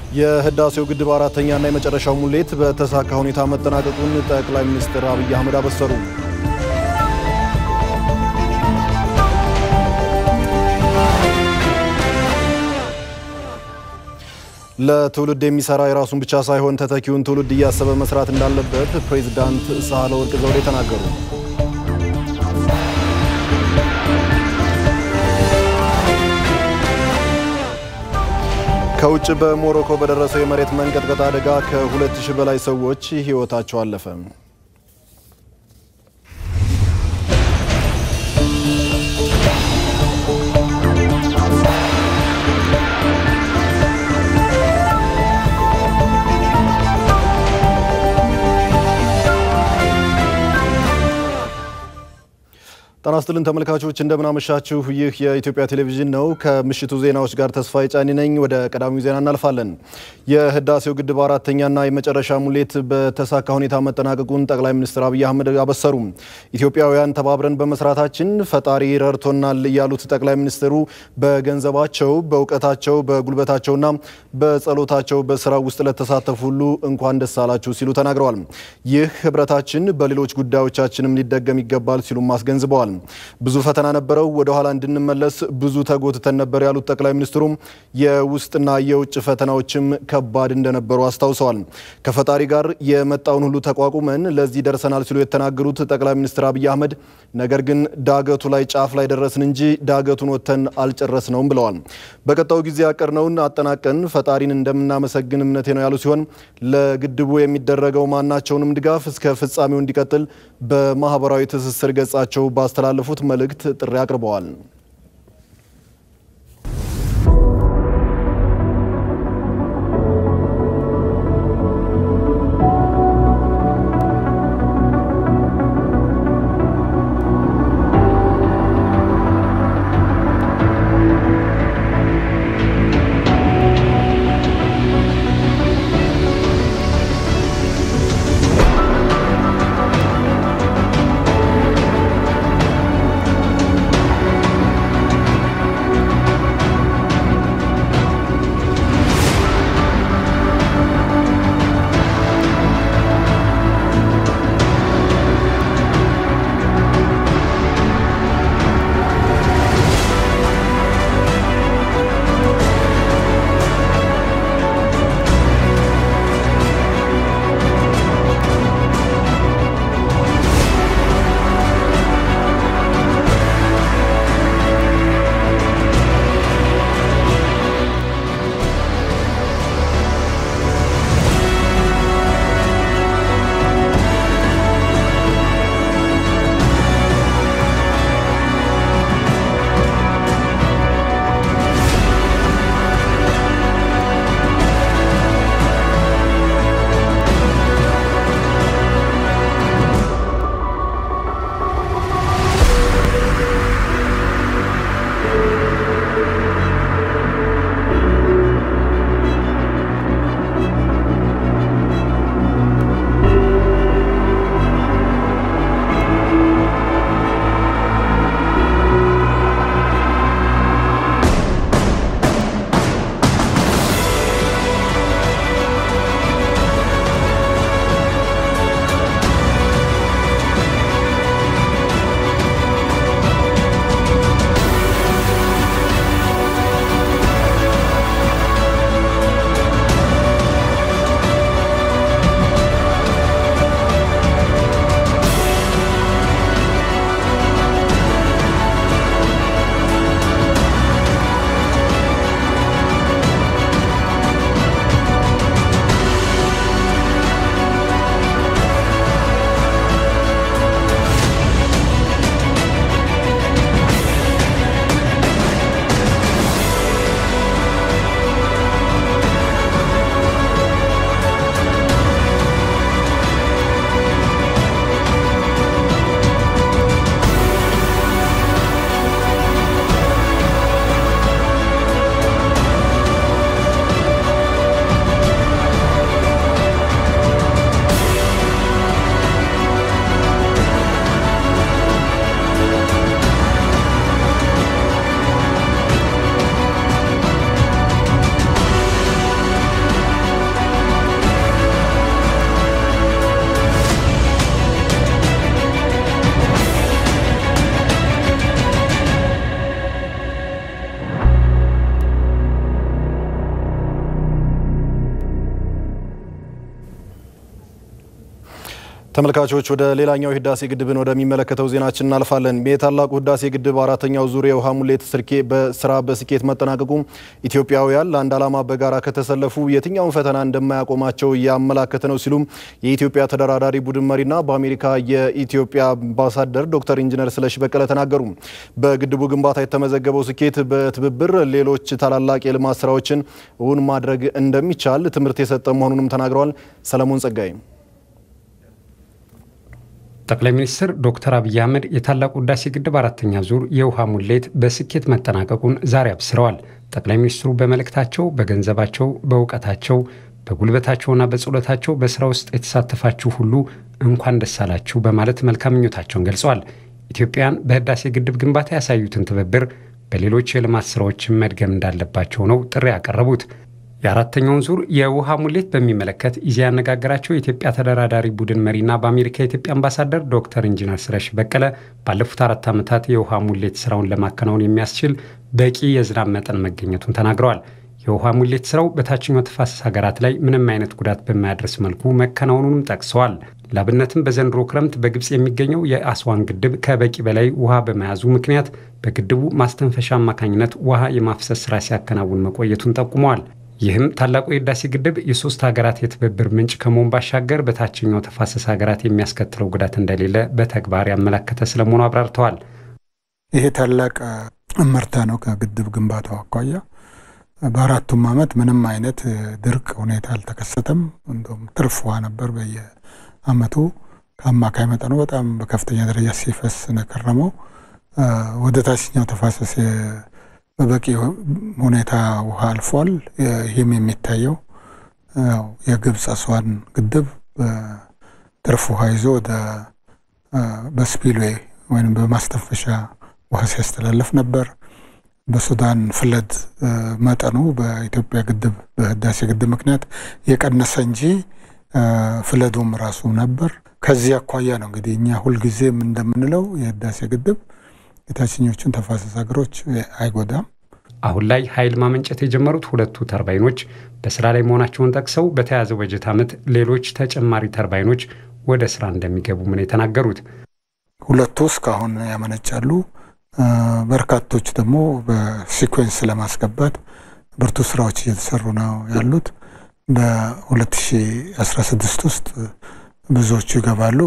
የህዳሴው ግድብ አራተኛና የመጨረሻው ሙሌት በተሳካ ሁኔታ መጠናቀቁን ጠቅላይ ሚኒስትር አብይ አህመድ አበሰሩ። ለትውልድ የሚሰራ የራሱን ብቻ ሳይሆን ተተኪውን ትውልድ እያሰበ መስራት እንዳለበት ፕሬዝዳንት ሳህለወርቅ ዘውዴ ተናገሩ። ከውጭ በሞሮኮ በደረሰው የመሬት መንቀጥቀጥ አደጋ ከ2000 በላይ ሰዎች ህይወታቸው አለፈ። ጤና ይስጥልን ተመልካቾች እንደምን አመሻችሁ። ይህ የኢትዮጵያ ቴሌቪዥን ነው። ከምሽቱ ዜናዎች ጋር ተስፋዬ ጫኒ ነኝ። ወደ ቀዳሚው ዜና እናልፋለን። የህዳሴው ግድብ አራተኛና የመጨረሻ ሙሌት በተሳካ ሁኔታ መጠናቀቁን ጠቅላይ ሚኒስትር አብይ አህመድ አበሰሩ። ኢትዮጵያውያን ተባብረን በመስራታችን ፈጣሪ ረድቶናል ያሉት ጠቅላይ ሚኒስትሩ በገንዘባቸው፣ በእውቀታቸው፣ በጉልበታቸውና በጸሎታቸው በስራው ውስጥ ለተሳተፉ ሁሉ እንኳን ደስ አላችሁ ሲሉ ተናግረዋል። ይህ ህብረታችን በሌሎች ጉዳዮቻችንም ሊደገም ይገባል ሲሉም አስገንዝበዋል። ብዙ ፈተና ነበረው፣ ወደ ኋላ እንድንመለስ ብዙ ተጎትተን ነበር ያሉት ጠቅላይ ሚኒስትሩ የውስጥና የውጭ ፈተናዎችም ከባድ እንደነበሩ አስታውሰዋል። ከፈጣሪ ጋር የመጣውን ሁሉ ተቋቁመን ለዚህ ደርሰናል ሲሉ የተናገሩት ጠቅላይ ሚኒስትር አብይ አህመድ ነገር ግን ዳገቱ ላይ ጫፍ ላይ ደረስን እንጂ ዳገቱን ወጥተን አልጨረስነውም ብለዋል። በቀጣዩ ጊዜ ያቀርነውን አጠናቀን ፈጣሪን እንደምናመሰግን እምነቴ ነው ያሉ ሲሆን ለግድቡ የሚደረገው ማናቸውንም ድጋፍ እስከ ፍጻሜው እንዲቀጥል በማህበራዊ ትስስር ገጻቸው ባስተላለፉት መልእክት ጥሪ አቅርበዋል። ተመልካቾች ወደ ሌላኛው ህዳሴ ግድብን ወደሚመለከተው ዜናችን እናልፋለን። የታላቁ ህዳሴ ግድብ አራተኛው ዙር የውሃ ሙሌት በስኬት መጠናቀቁ ኢትዮጵያውያን ለአንድ ዓላማ በጋራ ከተሰለፉ የትኛውን ፈተና እንደማያቆማቸው ያመላከተ ነው ሲሉ የኢትዮጵያ ተደራዳሪ ቡድን መሪና በአሜሪካ የኢትዮጵያ አምባሳደር ዶክተር ኢንጂነር ስለሺ በቀለ ተናገሩ። በግድቡ ግንባታ የተመዘገበው ስኬት በትብብር ሌሎች ታላላቅ የልማት ስራዎችን እውን ማድረግ እንደሚቻል ትምህርት የሰጠ መሆኑንም ተናግረዋል። ሰለሞን ጸጋይ ጠቅላይ ሚኒስትር ዶክተር አብይ አህመድ የታላቁ ህዳሴ ግድብ አራተኛ ዙር የውሃ ሙሌት በስኬት መጠናቀቁን ዛሬ አብስረዋል። ጠቅላይ ሚኒስትሩ በመልእክታቸው በገንዘባቸው፣ በእውቀታቸው፣ በጉልበታቸውና በጸሎታቸው በስራ ውስጥ የተሳተፋችሁ ሁሉ እንኳን ደስ አላችሁ በማለት መልካም ምኞታቸውን ገልጸዋል። ኢትዮጵያን በህዳሴ ግድብ ግንባታ ያሳዩትን ትብብር በሌሎች የልማት ስራዎችን መድገም እንዳለባቸው ነው ጥሪ ያቀረቡት። የአራተኛውን ዙር የውሃ ሙሌት በሚመለከት ኢዜአ ያነጋገራቸው የኢትዮጵያ ተደራዳሪ ቡድን መሪና በአሜሪካ የኢትዮጵያ አምባሳደር ዶክተር ኢንጂነር ስለሺ በቀለ ባለፉት 4 ዓመታት የውሃ ሙሌት ስራውን ለማከናወን የሚያስችል በቂ የዝናብ መጠን መገኘቱን ተናግረዋል። የውሃ ሙሌት ስራው በታችኛው ተፋሰስ ሀገራት ላይ ምንም አይነት ጉዳት በማያደርስ መልኩ መከናወኑንም ጠቅሰዋል። ላብነትም በዘንድሮ ክረምት በግብጽ የሚገኘው የአስዋን ግድብ ከበቂ በላይ ውሃ በመያዙ ምክንያት በግድቡ ማስተንፈሻ አማካኝነት ውሃ የማፍሰስ ስራ ሲያከናውን መቆየቱን ጠቁመዋል። ይህም ታላቁ የህዳሴ ግድብ የሶስት ሀገራት የትብብር ምንጭ ከመሆን ባሻገር በታችኛው ተፋሰስ ሀገራት የሚያስከትለው ጉዳት እንደሌለ በተግባር ያመለከተ ስለመሆኑ አብራርተዋል። ይሄ ታላቅ እመርታ ነው። ከግድብ ግንባታው አኳያ በአራቱም ዓመት ምንም አይነት ድርቅ ሁኔታ አልተከሰተም። እንደውም ትርፍ ውሃ ነበር በየዓመቱ ከአማካይ መጠኑ በጣም በከፍተኛ ደረጃ ሲፈስ ነከረመው። ወደ ታችኛው ተፋሰስ በበቂ ሁኔታ ውሃ አልፏል። ይህም የሚታየው የግብጽ አስዋን ግድብ ትርፍ ውሃ ይዞ ወደ በስፒልዌይ ወይም በማስተንፈሻ ውሃ ሲያስተላልፍ ነበር። በሱዳን ፍለድ መጠኑ በኢትዮጵያ ግድብ በህዳሴ ግድብ ምክንያት የቀነሰ እንጂ ፍለዱም ራሱ ነበር። ከዚህ አኳያ ነው እንግዲህ እኛ ሁልጊዜም እንደምንለው የህዳሴ ግድብ የታችኞቹን ተፋሰስ ሀገሮች አይጎዳም። አሁን ላይ ኃይል ማመንጨት የጀመሩት 2 ተርባይኖች በስራ ላይ መሆናቸውን ጠቅሰው በተያዘው በጀት ዓመት ሌሎች ተጨማሪ ተርባይኖች ወደ ስራ እንደሚገቡ ምን የተናገሩት 2 እስካሁን ያመነጫሉ። በርካቶች ደግሞ በሲኩዌንስ ለማስገባት ብርቱ ስራዎች እየተሰሩ ነው ያሉት። በ2016 ውስጥ ብዙዎቹ ይገባሉ።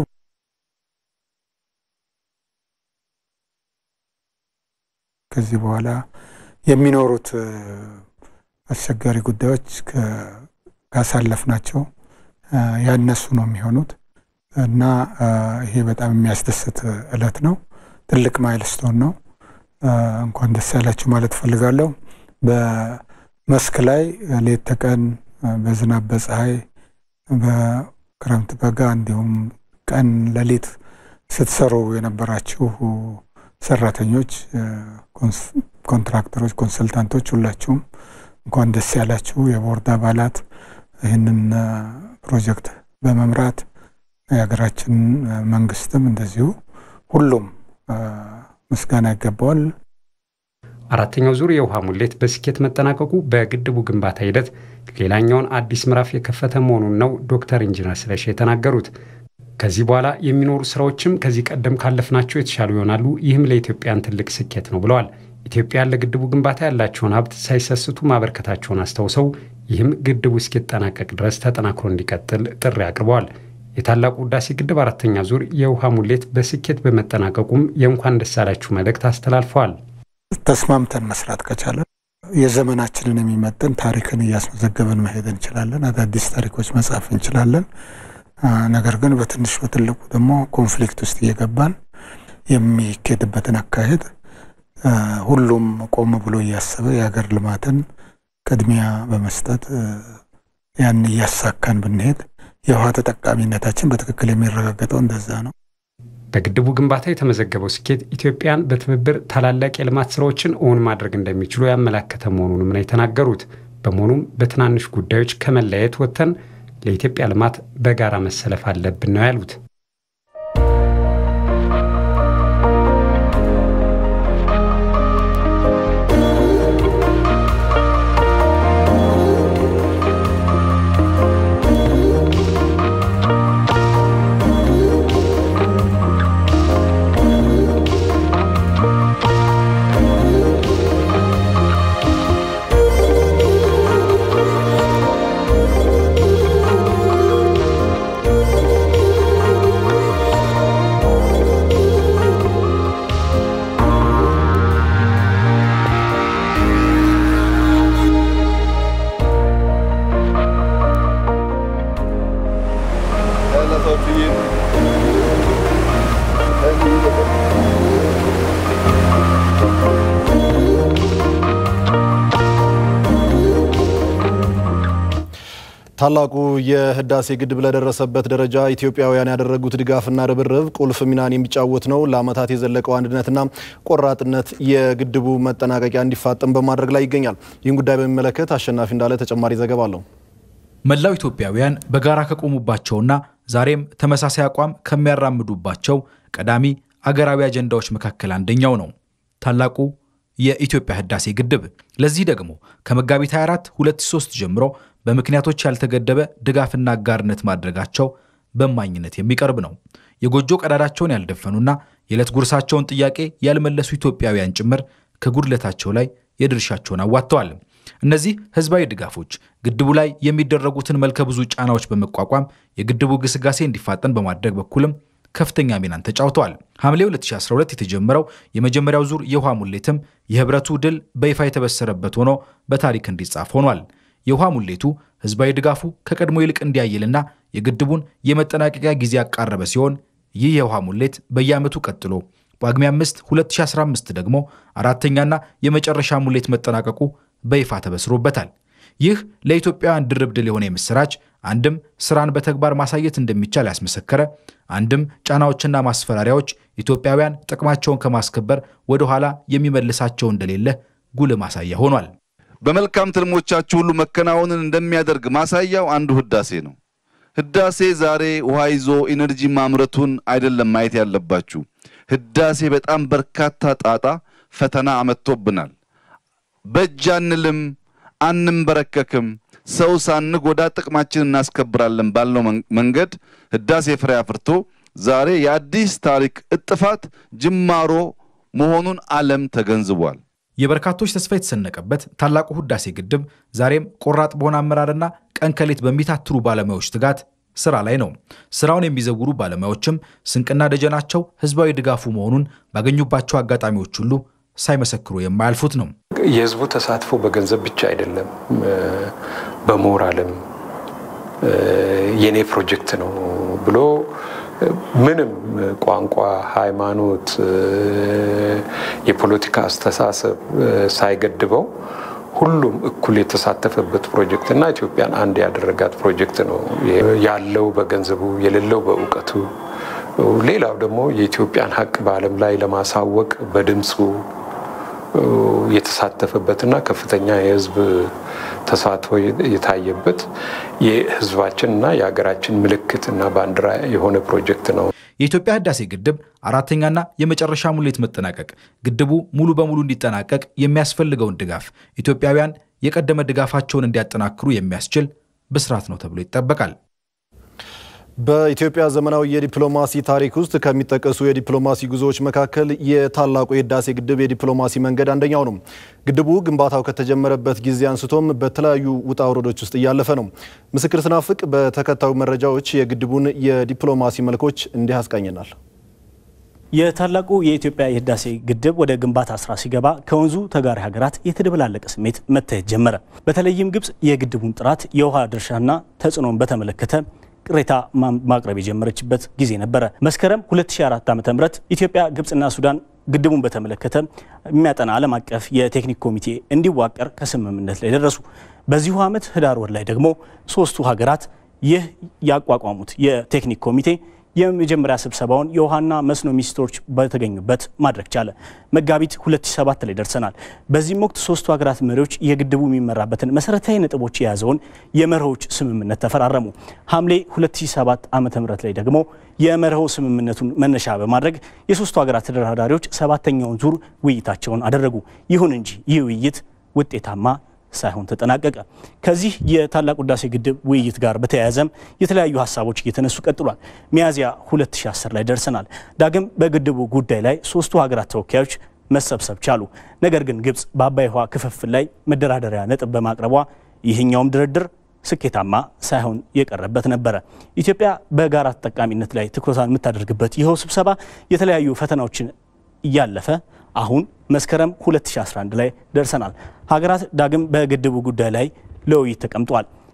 ከዚህ በኋላ የሚኖሩት አስቸጋሪ ጉዳዮች ካሳለፍናቸው ያነሱ ነው የሚሆኑት እና ይሄ በጣም የሚያስደስት ዕለት ነው። ትልቅ ማይልስቶን ነው። እንኳን ደስ ያላችሁ ማለት ፈልጋለሁ። በመስክ ላይ ሌት ተቀን በዝናብ በፀሐይ በክረምት በጋ እንዲሁም ቀን ሌሊት ስትሰሩ የነበራችሁ ሰራተኞች፣ ኮንትራክተሮች፣ ኮንሰልታንቶች ሁላችሁም እንኳን ደስ ያላችሁ። የቦርድ አባላት ይህንን ፕሮጀክት በመምራት የሀገራችን መንግስትም እንደዚሁ ሁሉም ምስጋና ይገባዋል። አራተኛው ዙር የውሃ ሙሌት በስኬት መጠናቀቁ በግድቡ ግንባታ ሂደት ሌላኛውን አዲስ ምዕራፍ የከፈተ መሆኑን ነው ዶክተር ኢንጂነር ስለሺ የተናገሩት። ከዚህ በኋላ የሚኖሩ ስራዎችም ከዚህ ቀደም ካለፍናቸው የተሻሉ ይሆናሉ። ይህም ለኢትዮጵያን ትልቅ ስኬት ነው ብለዋል። ኢትዮጵያ ለግድቡ ግንባታ ያላቸውን ሀብት ሳይሰስቱ ማበርከታቸውን አስተውሰው ይህም ግድቡ እስኪጠናቀቅ ድረስ ተጠናክሮ እንዲቀጥል ጥሪ አቅርበዋል። የታላቁ ህዳሴ ግድብ አራተኛ ዙር የውሃ ሙሌት በስኬት በመጠናቀቁም የእንኳን ደስ አላችሁ መልእክት አስተላልፈዋል። ተስማምተን መስራት ከቻለን የዘመናችንን የሚመጥን ታሪክን እያስመዘገበን መሄድ እንችላለን። አዳዲስ ታሪኮች መጻፍ እንችላለን። ነገር ግን በትንሽ በትልቁ ደግሞ ኮንፍሊክት ውስጥ እየገባን የሚከድበትን አካሄድ ሁሉም ቆም ብሎ እያሰበ የሀገር ልማትን ቅድሚያ በመስጠት ያን እያሳካን ብንሄድ የውሃ ተጠቃሚነታችን በትክክል የሚረጋገጠው እንደዛ ነው። በግድቡ ግንባታ የተመዘገበው ስኬት ኢትዮጵያን በትብብር ታላላቅ የልማት ስራዎችን እውን ማድረግ እንደሚችሉ ያመላከተ መሆኑንም ነው የተናገሩት። በመሆኑም በትናንሽ ጉዳዮች ከመለያየት ወጥተን ለኢትዮጵያ ልማት በጋራ መሰለፍ አለብን ነው ያሉት። ታላቁ የህዳሴ ግድብ ለደረሰበት ደረጃ ኢትዮጵያውያን ያደረጉት ድጋፍና ርብርብ ቁልፍ ሚናን የሚጫወት ነው። ለዓመታት የዘለቀው አንድነትና ቆራጥነት የግድቡ መጠናቀቂያ እንዲፋጠን በማድረግ ላይ ይገኛል። ይህን ጉዳይ በሚመለከት አሸናፊ እንዳለ ተጨማሪ ዘገባ አለው። መላው ኢትዮጵያውያን በጋራ ከቆሙባቸውና ዛሬም ተመሳሳይ አቋም ከሚያራምዱባቸው ቀዳሚ አገራዊ አጀንዳዎች መካከል አንደኛው ነው ታላቁ የኢትዮጵያ ህዳሴ ግድብ። ለዚህ ደግሞ ከመጋቢት 24 2003 ጀምሮ በምክንያቶች ያልተገደበ ድጋፍና አጋርነት ማድረጋቸው በማኝነት የሚቀርብ ነው። የጎጆ ቀዳዳቸውን ያልደፈኑና የዕለት ጉርሳቸውን ጥያቄ ያልመለሱ ኢትዮጵያውያን ጭምር ከጉድለታቸው ላይ የድርሻቸውን አዋጥተዋል። እነዚህ ህዝባዊ ድጋፎች ግድቡ ላይ የሚደረጉትን መልከ ብዙ ጫናዎች በመቋቋም የግድቡ ግስጋሴ እንዲፋጠን በማድረግ በኩልም ከፍተኛ ሚናን ተጫውተዋል። ሐምሌ 2012 የተጀመረው የመጀመሪያው ዙር የውሃ ሙሌትም የህብረቱ ድል በይፋ የተበሰረበት ሆኖ በታሪክ እንዲጻፍ ሆኗል። የውሃ ሙሌቱ ህዝባዊ ድጋፉ ከቀድሞ ይልቅ እንዲያይልና የግድቡን የመጠናቀቂያ ጊዜ ያቃረበ ሲሆን ይህ የውሃ ሙሌት በየዓመቱ ቀጥሎ በጳጉሜ 5 2015 ደግሞ አራተኛና የመጨረሻ ሙሌት መጠናቀቁ በይፋ ተበስሮበታል። ይህ ለኢትዮጵያውያን ድርብ ድል የሆነ ምስራች አንድም ስራን በተግባር ማሳየት እንደሚቻል ያስመሰከረ፣ አንድም ጫናዎችና ማስፈራሪያዎች ኢትዮጵያውያን ጥቅማቸውን ከማስከበር ወደ ኋላ የሚመልሳቸው እንደሌለ ጉልህ ማሳያ ሆኗል። በመልካም ትልሞቻችሁ ሁሉ መከናወንን እንደሚያደርግ ማሳያው አንዱ ህዳሴ ነው። ህዳሴ ዛሬ ውሃ ይዞ ኢነርጂ ማምረቱን አይደለም ማየት ያለባችሁ። ህዳሴ በጣም በርካታ ጣጣ ፈተና አመጥቶብናል። በእጃንልም አንንበረከክም፣ ሰው ሳንጎዳ ጥቅማችንን እናስከብራለን ባልነው መንገድ ህዳሴ ፍሬ አፍርቶ ዛሬ የአዲስ ታሪክ እጥፋት ጅማሮ መሆኑን ዓለም ተገንዝቧል። የበርካቶች ተስፋ የተሰነቀበት ታላቁ ህዳሴ ግድብ ዛሬም ቆራጥ በሆነ አመራርና ቀንከሌት በሚታትሩ ባለሙያዎች ትጋት ስራ ላይ ነው። ስራውን የሚዘውሩ ባለሙያዎችም ስንቅና ደጀናቸው ህዝባዊ ድጋፉ መሆኑን ባገኙባቸው አጋጣሚዎች ሁሉ ሳይመሰክሩ የማያልፉት ነው። የህዝቡ ተሳትፎ በገንዘብ ብቻ አይደለም፣ በሞራልም የኔ ፕሮጀክት ነው ብሎ ምንም ቋንቋ፣ ሃይማኖት፣ የፖለቲካ አስተሳሰብ ሳይገድበው ሁሉም እኩል የተሳተፈበት ፕሮጀክት እና ኢትዮጵያን አንድ ያደረጋት ፕሮጀክት ነው። ያለው በገንዘቡ የሌለው በእውቀቱ፣ ሌላው ደግሞ የኢትዮጵያን ሀቅ በዓለም ላይ ለማሳወቅ በድምፁ የተሳተፈበትና ከፍተኛ የህዝብ ተሳትፎ የታየበት የህዝባችንና የሀገራችን ምልክትና ባንዲራ የሆነ ፕሮጀክት ነው። የኢትዮጵያ ህዳሴ ግድብ አራተኛና የመጨረሻ ሙሌት መጠናቀቅ ግድቡ ሙሉ በሙሉ እንዲጠናቀቅ የሚያስፈልገውን ድጋፍ ኢትዮጵያውያን የቀደመ ድጋፋቸውን እንዲያጠናክሩ የሚያስችል ብስራት ነው ተብሎ ይጠበቃል። በኢትዮጵያ ዘመናዊ የዲፕሎማሲ ታሪክ ውስጥ ከሚጠቀሱ የዲፕሎማሲ ጉዞዎች መካከል የታላቁ የህዳሴ ግድብ የዲፕሎማሲ መንገድ አንደኛው ነው። ግድቡ ግንባታው ከተጀመረበት ጊዜ አንስቶም በተለያዩ ውጣ ውረዶች ውስጥ እያለፈ ነው። ምስክር ስናፍቅ በተከታዩ መረጃዎች የግድቡን የዲፕሎማሲ መልኮች እንዲህ ያስቃኘናል። የታላቁ የኢትዮጵያ የህዳሴ ግድብ ወደ ግንባታ ስራ ሲገባ ከወንዙ ተጋሪ ሀገራት የተደበላለቀ ስሜት መታየት ጀመረ። በተለይም ግብጽ የግድቡን ጥራት፣ የውሃ ድርሻና ተጽዕኖን በተመለከተ ቅሬታ ማቅረብ የጀመረችበት ጊዜ ነበረ። መስከረም 2004 ዓ.ም ኢትዮጵያ፣ ግብጽና ሱዳን ግድቡን በተመለከተ የሚያጠና ዓለም አቀፍ የቴክኒክ ኮሚቴ እንዲዋቀር ከስምምነት ላይ ደረሱ። በዚሁ ዓመት ህዳር ወር ላይ ደግሞ ሶስቱ ሀገራት ይህ ያቋቋሙት የቴክኒክ ኮሚቴ የመጀመሪያ ስብሰባውን የውሃና መስኖ ሚኒስትሮች በተገኙበት ማድረግ ቻለ። መጋቢት 2007 ላይ ደርሰናል። በዚህም ወቅት ሶስቱ ሀገራት መሪዎች የግድቡ የሚመራበትን መሰረታዊ ነጥቦች የያዘውን የመርሆች ስምምነት ተፈራረሙ። ሐምሌ 2007 ዓ.ም ላይ ደግሞ የመርሆ ስምምነቱን መነሻ በማድረግ የሶስቱ ሀገራት ተደራዳሪዎች ሰባተኛውን ዙር ውይይታቸውን አደረጉ። ይሁን እንጂ ይህ ውይይት ውጤታማ ሳይሆን ተጠናቀቀ። ከዚህ የታላቁ ህዳሴ ግድብ ውይይት ጋር በተያያዘም የተለያዩ ሀሳቦች እየተነሱ ቀጥሏል። ሚያዝያ 2010 ላይ ደርሰናል። ዳግም በግድቡ ጉዳይ ላይ ሶስቱ ሀገራት ተወካዮች መሰብሰብ ቻሉ። ነገር ግን ግብጽ በአባይ ውሃ ክፍፍል ላይ መደራደሪያ ነጥብ በማቅረቧ ይህኛውም ድርድር ስኬታማ ሳይሆን የቀረበት ነበረ። ኢትዮጵያ በጋራ ተጠቃሚነት ላይ ትኩረቷን የምታደርግበት ይኸው ስብሰባ የተለያዩ ፈተናዎችን እያለፈ አሁን መስከረም 2011 ላይ ደርሰናል። ሀገራት ዳግም በግድቡ ጉዳይ ላይ ለውይይት ተቀምጠዋል።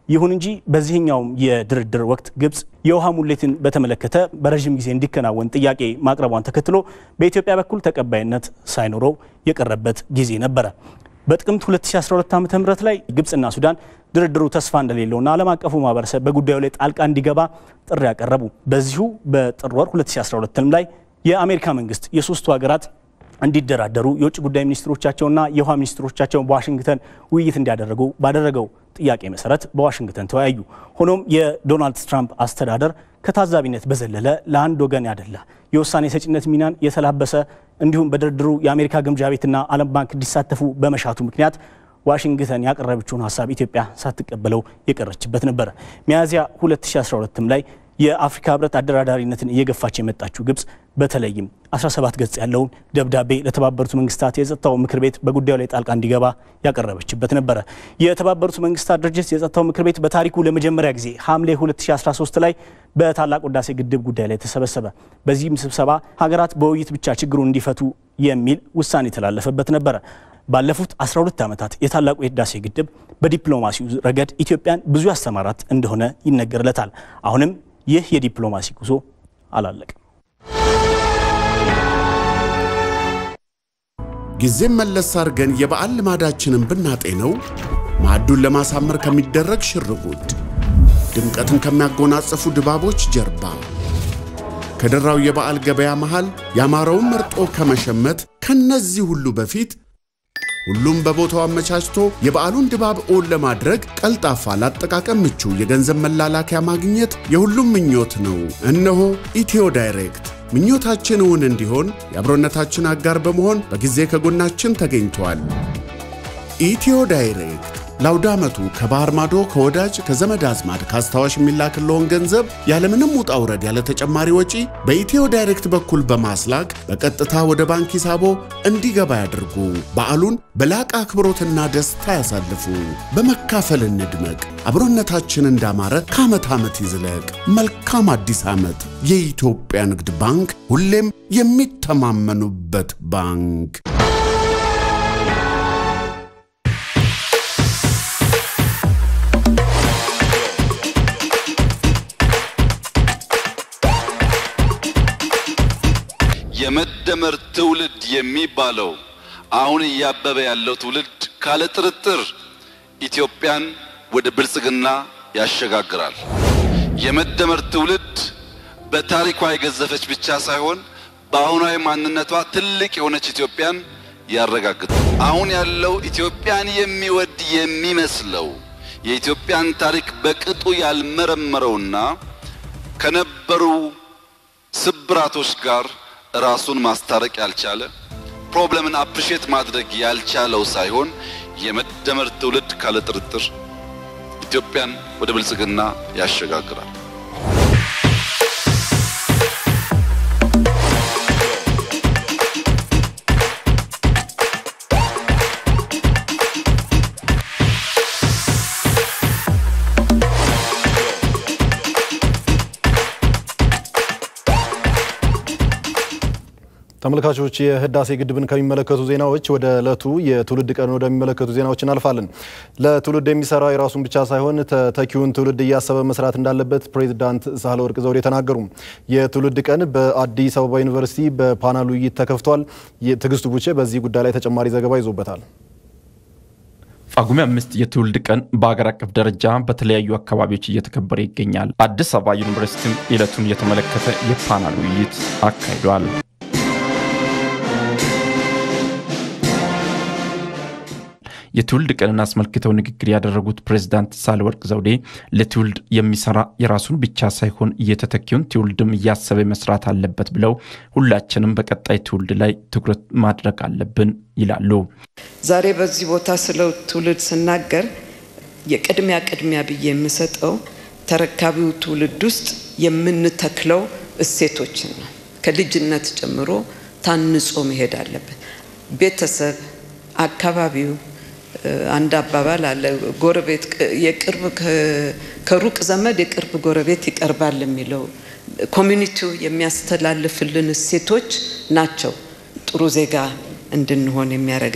ይሁን እንጂ በዚህኛው የድርድር ወቅት ግብጽ የውሃ ሙሌትን በተመለከተ በረጅም ጊዜ እንዲከናወን ጥያቄ ማቅረቧን ተከትሎ በኢትዮጵያ በኩል ተቀባይነት ሳይኖረው የቀረበት ጊዜ ነበረ። በጥቅምት 2012 ዓ.ም ላይ ግብጽና ሱዳን ድርድሩ ተስፋ እንደሌለውና ዓለም አቀፉ ማህበረሰብ በጉዳዩ ላይ ጣልቃ እንዲገባ ጥሪ ያቀረቡ። በዚሁ በጥር ወር 2012 ላይ የአሜሪካ መንግስት የሶስቱ ሀገራት እንዲደራደሩ የውጭ ጉዳይ ሚኒስትሮቻቸውና የውሃ ሚኒስትሮቻቸው በዋሽንግተን ውይይት እንዲያደርጉ ባደረገው ጥያቄ መሰረት በዋሽንግተን ተወያዩ። ሆኖም የዶናልድ ትራምፕ አስተዳደር ከታዛቢነት በዘለለ ለአንድ ወገን ያደላ የውሳኔ ሰጪነት ሚናን የተላበሰ እንዲሁም በድርድሩ የአሜሪካ ግምጃ ቤትና ዓለም ባንክ እንዲሳተፉ በመሻቱ ምክንያት ዋሽንግተን ያቀረበችውን ሐሳብ ኢትዮጵያ ሳትቀበለው የቀረችበት ነበር። ሚያዝያ 2012 ላይ የአፍሪካ ህብረት አደራዳሪነትን እየገፋች የመጣችው ግብጽ በተለይም 17 ገጽ ያለውን ደብዳቤ ለተባበሩት መንግስታት የጸጥታው ምክር ቤት በጉዳዩ ላይ ጣልቃ እንዲገባ ያቀረበችበት ነበር። የተባበሩት መንግስታት ድርጅት የጸጥታው ምክር ቤት በታሪኩ ለመጀመሪያ ጊዜ ሐምሌ 2013 ላይ በታላቁ ህዳሴ ግድብ ጉዳይ ላይ ተሰበሰበ። በዚህም ስብሰባ ሀገራት በውይይት ብቻ ችግሩን እንዲፈቱ የሚል ውሳኔ የተላለፈበት ነበር። ባለፉት 12 ዓመታት የታላቁ የህዳሴ ግድብ በዲፕሎማሲው ረገድ ኢትዮጵያን ብዙ ያስተማራት እንደሆነ ይነገርለታል። አሁንም ይህ የዲፕሎማሲ ጉዞ አላለቀም። ጊዜም መለስ አድርገን የበዓል ልማዳችንን ብናጤነው ማዕዱን ለማሳመር ከሚደረግ ሽርጉድ፣ ድምቀትን ከሚያጎናጽፉ ድባቦች ጀርባ ከደራው የበዓል ገበያ መሃል ያማረውን መርጦ ከመሸመት ከነዚህ ሁሉ በፊት ሁሉም በቦታው አመቻችቶ የበዓሉን ድባብ ኦን ለማድረግ ቀልጣፋ ላጠቃቀም ምቹ የገንዘብ መላላኪያ ማግኘት የሁሉም ምኞት ነው። እነሆ ኢትዮ ዳይሬክት ምኞታችን እውን እንዲሆን የአብሮነታችን አጋር በመሆን በጊዜ ከጎናችን ተገኝቷል። ኢትዮ ዳይሬክት ለአውደ ዓመቱ ከባህር ማዶ ከወዳጅ ከዘመድ አዝማድ ካስታዋሽ የሚላክልዎን ገንዘብ ያለምንም ውጣ ውረድ ያለ ተጨማሪ ወጪ በኢትዮ ዳይሬክት በኩል በማስላክ በቀጥታ ወደ ባንክ ሂሳቦ እንዲገባ ያድርጉ። በዓሉን በላቀ አክብሮትና ደስታ ያሳልፉ። በመካፈል እንድመቅ። አብሮነታችን እንዳማረ ከዓመት ዓመት ይዝለቅ። መልካም አዲስ ዓመት። የኢትዮጵያ ንግድ ባንክ፣ ሁሌም የሚተማመኑበት ባንክ። የመደመር ትውልድ የሚባለው አሁን ያበበ ያለው ትውልድ ካለ ጥርጥር ኢትዮጵያን ወደ ብልጽግና ያሸጋግራል። የመደመር ትውልድ በታሪኳ የገዘፈች ብቻ ሳይሆን በአሁናዊ ማንነቷ ትልቅ የሆነች ኢትዮጵያን ያረጋግጣል። አሁን ያለው ኢትዮጵያን የሚወድ የሚመስለው የኢትዮጵያን ታሪክ በቅጡ ያልመረመረውና ከነበሩ ስብራቶች ጋር ራሱን ማስታረቅ ያልቻለ ፕሮብለምን አፕሪሼት ማድረግ ያልቻለው ሳይሆን የመደመር ትውልድ ካለ ጥርጥር ኢትዮጵያን ወደ ብልጽግና ያሸጋግራል። ተመልካቾች የህዳሴ ግድብን ከሚመለከቱ ዜናዎች ወደ ዕለቱ የትውልድ ቀን ወደሚመለከቱ ዜናዎች እናልፋለን። ለትውልድ የሚሰራ የራሱን ብቻ ሳይሆን ተተኪውን ትውልድ እያሰበ መስራት እንዳለበት ፕሬዝዳንት ሳህለወርቅ ዘውዴ ተናገሩ። የትውልድ ቀን በአዲስ አበባ ዩኒቨርሲቲ በፓናል ውይይት ተከፍቷል። ትግስቱ ቡቼ በዚህ ጉዳይ ላይ ተጨማሪ ዘገባ ይዞበታል። ጳጉሜ 5 የትውልድ ቀን በአገር አቀፍ ደረጃ በተለያዩ አካባቢዎች እየተከበረ ይገኛል። አዲስ አበባ ዩኒቨርሲቲም ዕለቱን የተመለከተ የፓናል ውይይት አካሂዷል። የትውልድ ቀንን አስመልክተው ንግግር ያደረጉት ፕሬዝዳንት ሳህለወርቅ ዘውዴ ለትውልድ የሚሰራ የራሱን ብቻ ሳይሆን የተተኪውን ትውልድም እያሰበ መስራት አለበት ብለው ሁላችንም በቀጣይ ትውልድ ላይ ትኩረት ማድረግ አለብን ይላሉ። ዛሬ በዚህ ቦታ ስለ ትውልድ ስናገር የቅድሚያ ብዬ የምሰጠው ተረካቢው ትውልድ ውስጥ የምንተክለው እሴቶችን ነው። ከልጅነት ጀምሮ ታንጾ መሄድ አለበት። ቤተሰብ፣ አካባቢው አንድ አባባል አለ፣ ጎረቤት የቅርብ ከሩቅ ዘመድ የቅርብ ጎረቤት ይቀርባል የሚለው ኮሚኒቲው የሚያስተላልፍልን እሴቶች ናቸው ጥሩ ዜጋ እንድንሆን የሚያደርገንና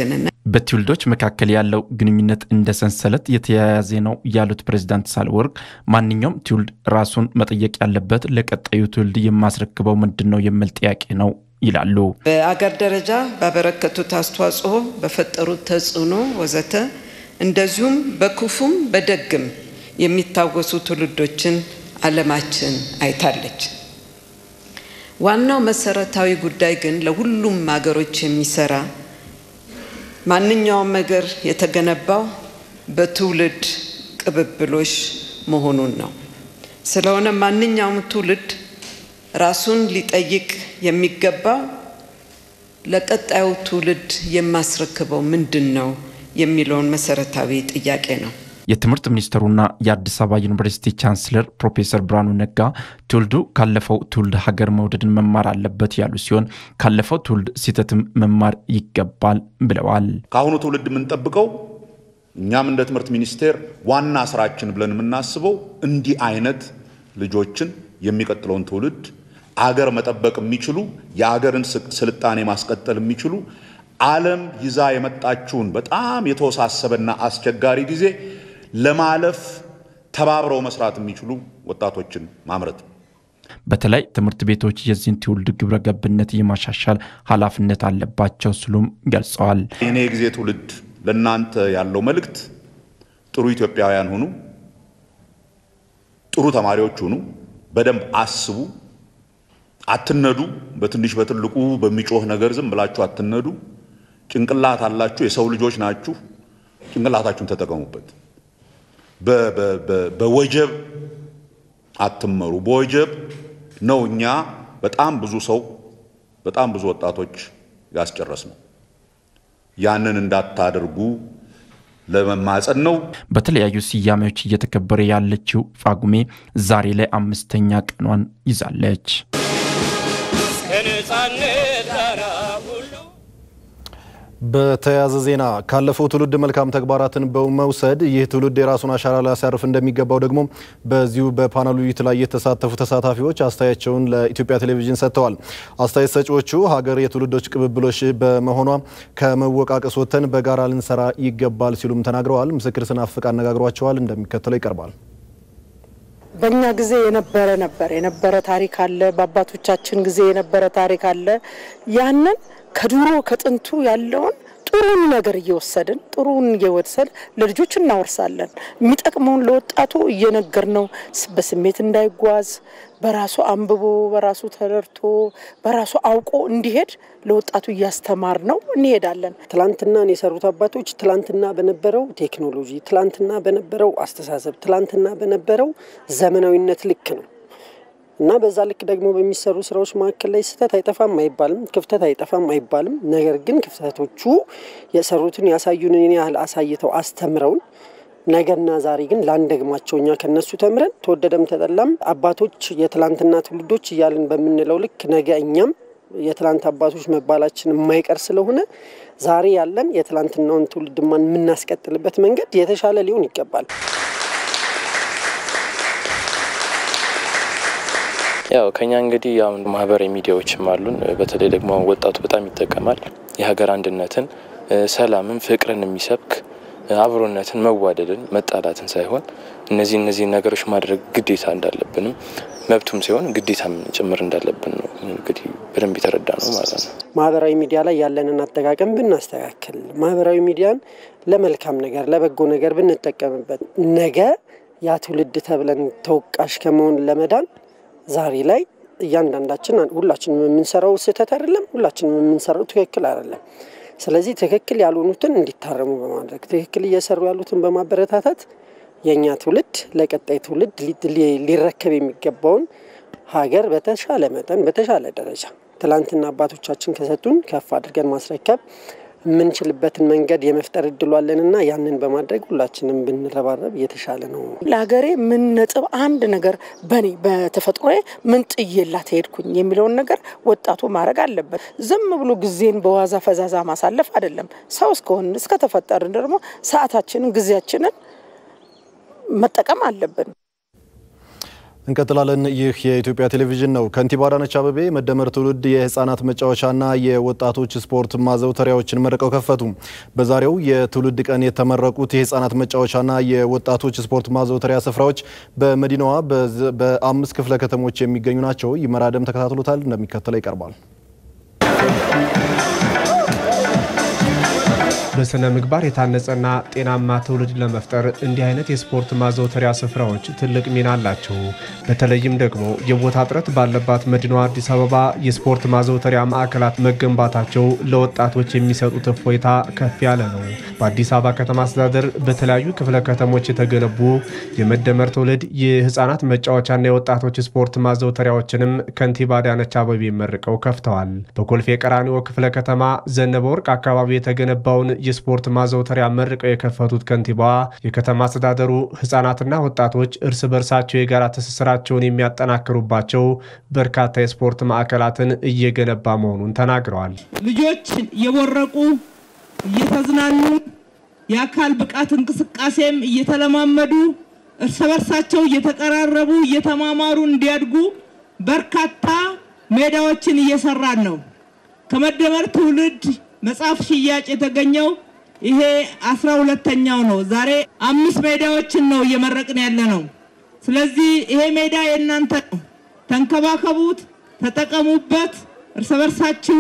በትውልዶች መካከል ያለው ግንኙነት እንደ ሰንሰለት የተያያዘ ነው ያሉት ፕሬዝዳንት ሳህለወርቅ ማንኛውም ትውልድ ራሱን መጠየቅ ያለበት ለቀጣዩ ትውልድ የማስረክበው ምንድነው የሚል ጥያቄ ነው ይላሉ። በአገር ደረጃ ባበረከቱት አስተዋጽኦ በፈጠሩት ተጽዕኖ ወዘተ እንደዚሁም በክፉም በደግም የሚታወሱ ትውልዶችን ዓለማችን አይታለች። ዋናው መሰረታዊ ጉዳይ ግን ለሁሉም ሀገሮች የሚሰራ ማንኛውም ነገር የተገነባው በትውልድ ቅብብሎሽ መሆኑን ነው። ስለሆነ ማንኛውም ትውልድ ራሱን ሊጠይቅ የሚገባው ለቀጣዩ ትውልድ የማስረክበው ምንድነው የሚለውን መሰረታዊ ጥያቄ ነው። የትምህርት ሚኒስትሩና የአዲስ አበባ ዩኒቨርሲቲ ቻንስለር ፕሮፌሰር ብርሃኑ ነጋ ትውልዱ ካለፈው ትውልድ ሀገር መውደድን መማር አለበት ያሉ ሲሆን ካለፈው ትውልድ ሲተትም መማር ይገባል ብለዋል። ካሁኑ ትውልድ ምን ጠብቀው እኛም እንደ ትምህርት ሚኒስቴር ዋና ስራችን ብለን የምናስበው እንዲህ አይነት ልጆችን የሚቀጥለውን ትውልድ አገር መጠበቅ የሚችሉ የአገርን ስልጣኔ ማስቀጠል የሚችሉ ዓለም ይዛ የመጣችውን በጣም የተወሳሰበና አስቸጋሪ ጊዜ ለማለፍ ተባብረው መስራት የሚችሉ ወጣቶችን ማምረት። በተለይ ትምህርት ቤቶች የዚህን ትውልድ ግብረ ገብነት የማሻሻል ኃላፊነት አለባቸው ሲሉም ገልጸዋል። የኔ ጊዜ ትውልድ ለናንተ ያለው መልእክት ጥሩ ኢትዮጵያውያን ሁኑ፣ ጥሩ ተማሪዎች ሁኑ፣ በደንብ አስቡ፣ አትነዱ፣ በትንሽ በትልቁ በሚጮህ ነገር ዝም ብላችሁ አትነዱ። ጭንቅላት አላችሁ፣ የሰው ልጆች ናችሁ፣ ጭንቅላታችሁን ተጠቀሙበት። በወጀብ አትመሩ። በወጀብ ነው እኛ በጣም ብዙ ወጣቶች ያስጨረስነው። ያንን እንዳታደርጉ ለመማጸን ነው። በተለያዩ ስያሜዎች እየተከበረ ያለችው ጳጉሜ ዛሬ ላይ 5ኛ ቀኗን ይዛለች። በተያያዘ ዜና ካለፈው ትውልድ መልካም ተግባራትን በመውሰድ ይህ ትውልድ የራሱን አሻራ ሊያሳርፍ እንደሚገባው ደግሞ በዚሁ በፓናሉ ውይይት ላይ የተሳተፉ ተሳታፊዎች አስተያየታቸውን ለኢትዮጵያ ቴሌቪዥን ሰጥተዋል። አስተያየት ሰጪዎቹ ሀገር የትውልዶች ቅብብሎሽ በመሆኗ ከመወቃቀስ ወጥተን በጋራ ልንሰራ ይገባል ሲሉም ተናግረዋል። ምስክር ስናፍቅ አነጋግሯቸዋል፣ እንደሚከተለው ይቀርባል። በእኛ ጊዜ የነበረ ታሪክ አለ፣ በአባቶቻችን ጊዜ የነበረ ታሪክ አለ። ያንን ከድሮ ከጥንቱ ያለውን ጥሩን ነገር እየወሰድን ለልጆች እናወርሳለን። የሚጠቅመውን ለወጣቱ እየነገርነው በስሜት እንዳይጓዝ በራሱ አንብቦ በራሱ ተረድቶ በራሱ አውቆ እንዲሄድ ለወጣቱ እያስተማር ነው እንሄዳለን። ትላንትናን የሰሩት አባቶች ትላንትና በነበረው ቴክኖሎጂ፣ ትላንትና በነበረው አስተሳሰብ፣ ትላንትና በነበረው ዘመናዊነት ልክ ነው እና በዛ ልክ ደግሞ በሚሰሩ ስራዎች መካከል ላይ ስህተት አይጠፋም አይባልም፣ ክፍተት አይጠፋም አይባልም። ነገር ግን ክፍተቶቹ የሰሩትን ያሳዩንን ያህል አሳይተው አስተምረውን ነገና ዛሬ ግን ላንደግማቸው እኛ ከነሱ ተምረን ተወደደም ተጠላም አባቶች የትላንትና ትውልዶች እያልን በምንለው ልክ ነገ እኛም የትላንት አባቶች መባላችን የማይቀር ስለሆነ ዛሬ ያለን የትላንትናውን ትውልድ ማን የምናስቀጥልበት መንገድ የተሻለ ሊሆን ይገባል። ያው ከኛ እንግዲህ ያው ማህበራዊ ሚዲያዎችም አሉን። በተለይ ደግሞ ወጣቱ በጣም ይጠቀማል። የሀገር አንድነትን፣ ሰላምን፣ ፍቅርን የሚሰብክ አብሮነትን፣ መዋደድን፣ መጣላትን ሳይሆን እነዚህ ነገሮች ማድረግ ግዴታ እንዳለብንም መብቱም ሲሆን ግዴታም ጭምር እንዳለብን ነው እንግዲህ በደንብ የተረዳ ነው ማለት ነው። ማህበራዊ ሚዲያ ላይ ያለንን አጠቃቀም ብናስተካክል፣ ማህበራዊ ሚዲያን ለመልካም ነገር ለበጎ ነገር ብንጠቀምበት ነገ ያ ትውልድ ተብለን ተወቃሽ ከመሆን ለመዳን ዛሬ ላይ እያንዳንዳችን ሁላችንም የምንሰራው ስህተት አይደለም፣ ሁላችንም የምንሰራው ትክክል አይደለም። ስለዚህ ትክክል ያልሆኑትን እንዲታረሙ በማድረግ ትክክል እየሰሩ ያሉትን በማበረታታት የኛ ትውልድ ለቀጣይ ትውልድ ሊረከብ የሚገባውን ሀገር በተሻለ መጠን በተሻለ ደረጃ ትላንትና አባቶቻችን ከሰጡን ከፍ አድርገን ማስረከብ የምንችልበትን መንገድ የመፍጠር እድሉ አለንና ያንን በማድረግ ሁላችንም ብንረባረብ የተሻለ ነው። ለሀገሬ ምን ነጥብ አንድ ነገር በኔ በተፈጥሮዬ ምን ጥዬላት ሄድኩኝ የሚለውን ነገር ወጣቱ ማድረግ አለበት። ዝም ብሎ ጊዜን በዋዛ ፈዛዛ ማሳለፍ አይደለም። ሰው እስከተፈጠርን ደግሞ ሰዓታችንን ጊዜያችንን መጠቀም አለብን። እንቀጥላለን። ይህ የኢትዮጵያ ቴሌቪዥን ነው። ከንቲባ አዳነች አቤቤ መደመር ትውልድ የህፃናት መጫወቻና የወጣቶች ስፖርት ማዘውተሪያዎችን መርቀው ከፈቱ። በዛሬው የትውልድ ቀን የተመረቁት የህፃናት መጫወቻና የወጣቶች ስፖርት ማዘውተሪያ ስፍራዎች በመዲናዋ በ5 ክፍለ ከተሞች የሚገኙ ናቸው። ይመራደም ተከታትሎታል፣ እንደሚከተለው ይቀርባል። በስነ ምግባር የታነጸና ጤናማ ትውልድ ለመፍጠር እንዲህ አይነት የስፖርት ማዘውተሪያ ስፍራዎች ትልቅ ሚና አላቸው። በተለይም ደግሞ የቦታ እጥረት ባለባት መዲናዋ አዲስ አበባ የስፖርት ማዘውተሪያ ማዕከላት መገንባታቸው ለወጣቶች የሚሰጡት እፎይታ ከፍ ያለ ነው። በአዲስ አበባ ከተማ አስተዳደር በተለያዩ ክፍለ ከተሞች የተገነቡ የመደመር ትውልድ የህፃናት መጫወቻና የወጣቶች ስፖርት ማዘውተሪያዎችንም ከንቲባ አዳነች አቤቤ መርቀው ከፍተዋል። በኮልፌ ቀራኒዮ ክፍለ ከተማ ዘነበ ወርቅ አካባቢ የተገነባውን የስፖርት ማዘውተሪያ መርቀው የከፈቱት ከንቲባዋ የከተማ አስተዳደሩ ህፃናትና ወጣቶች እርስ በርሳቸው የጋራ ትስስራቸውን የሚያጠናክሩባቸው በርካታ የስፖርት ማዕከላትን እየገነባ መሆኑን ተናግረዋል። ልጆች የወረቁ እየተዝናኑ የአካል ብቃት እንቅስቃሴም እየተለማመዱ እርስ በርሳቸው እየተቀራረቡ እየተማማሩ እንዲያድጉ በርካታ ሜዳዎችን እየሰራን ነው። ከመደመር ትውልድ መጽሐፍ ሽያጭ የተገኘው ይሄ 12ኛው ነው። ዛሬ 5 ሜዳዎችን ነው እየመረቅን ያለ ነው። ስለዚህ ይሄ ሜዳ የእናንተ ነው። ተንከባከቡት፣ ተጠቀሙበት፣ እርስ በርሳችሁ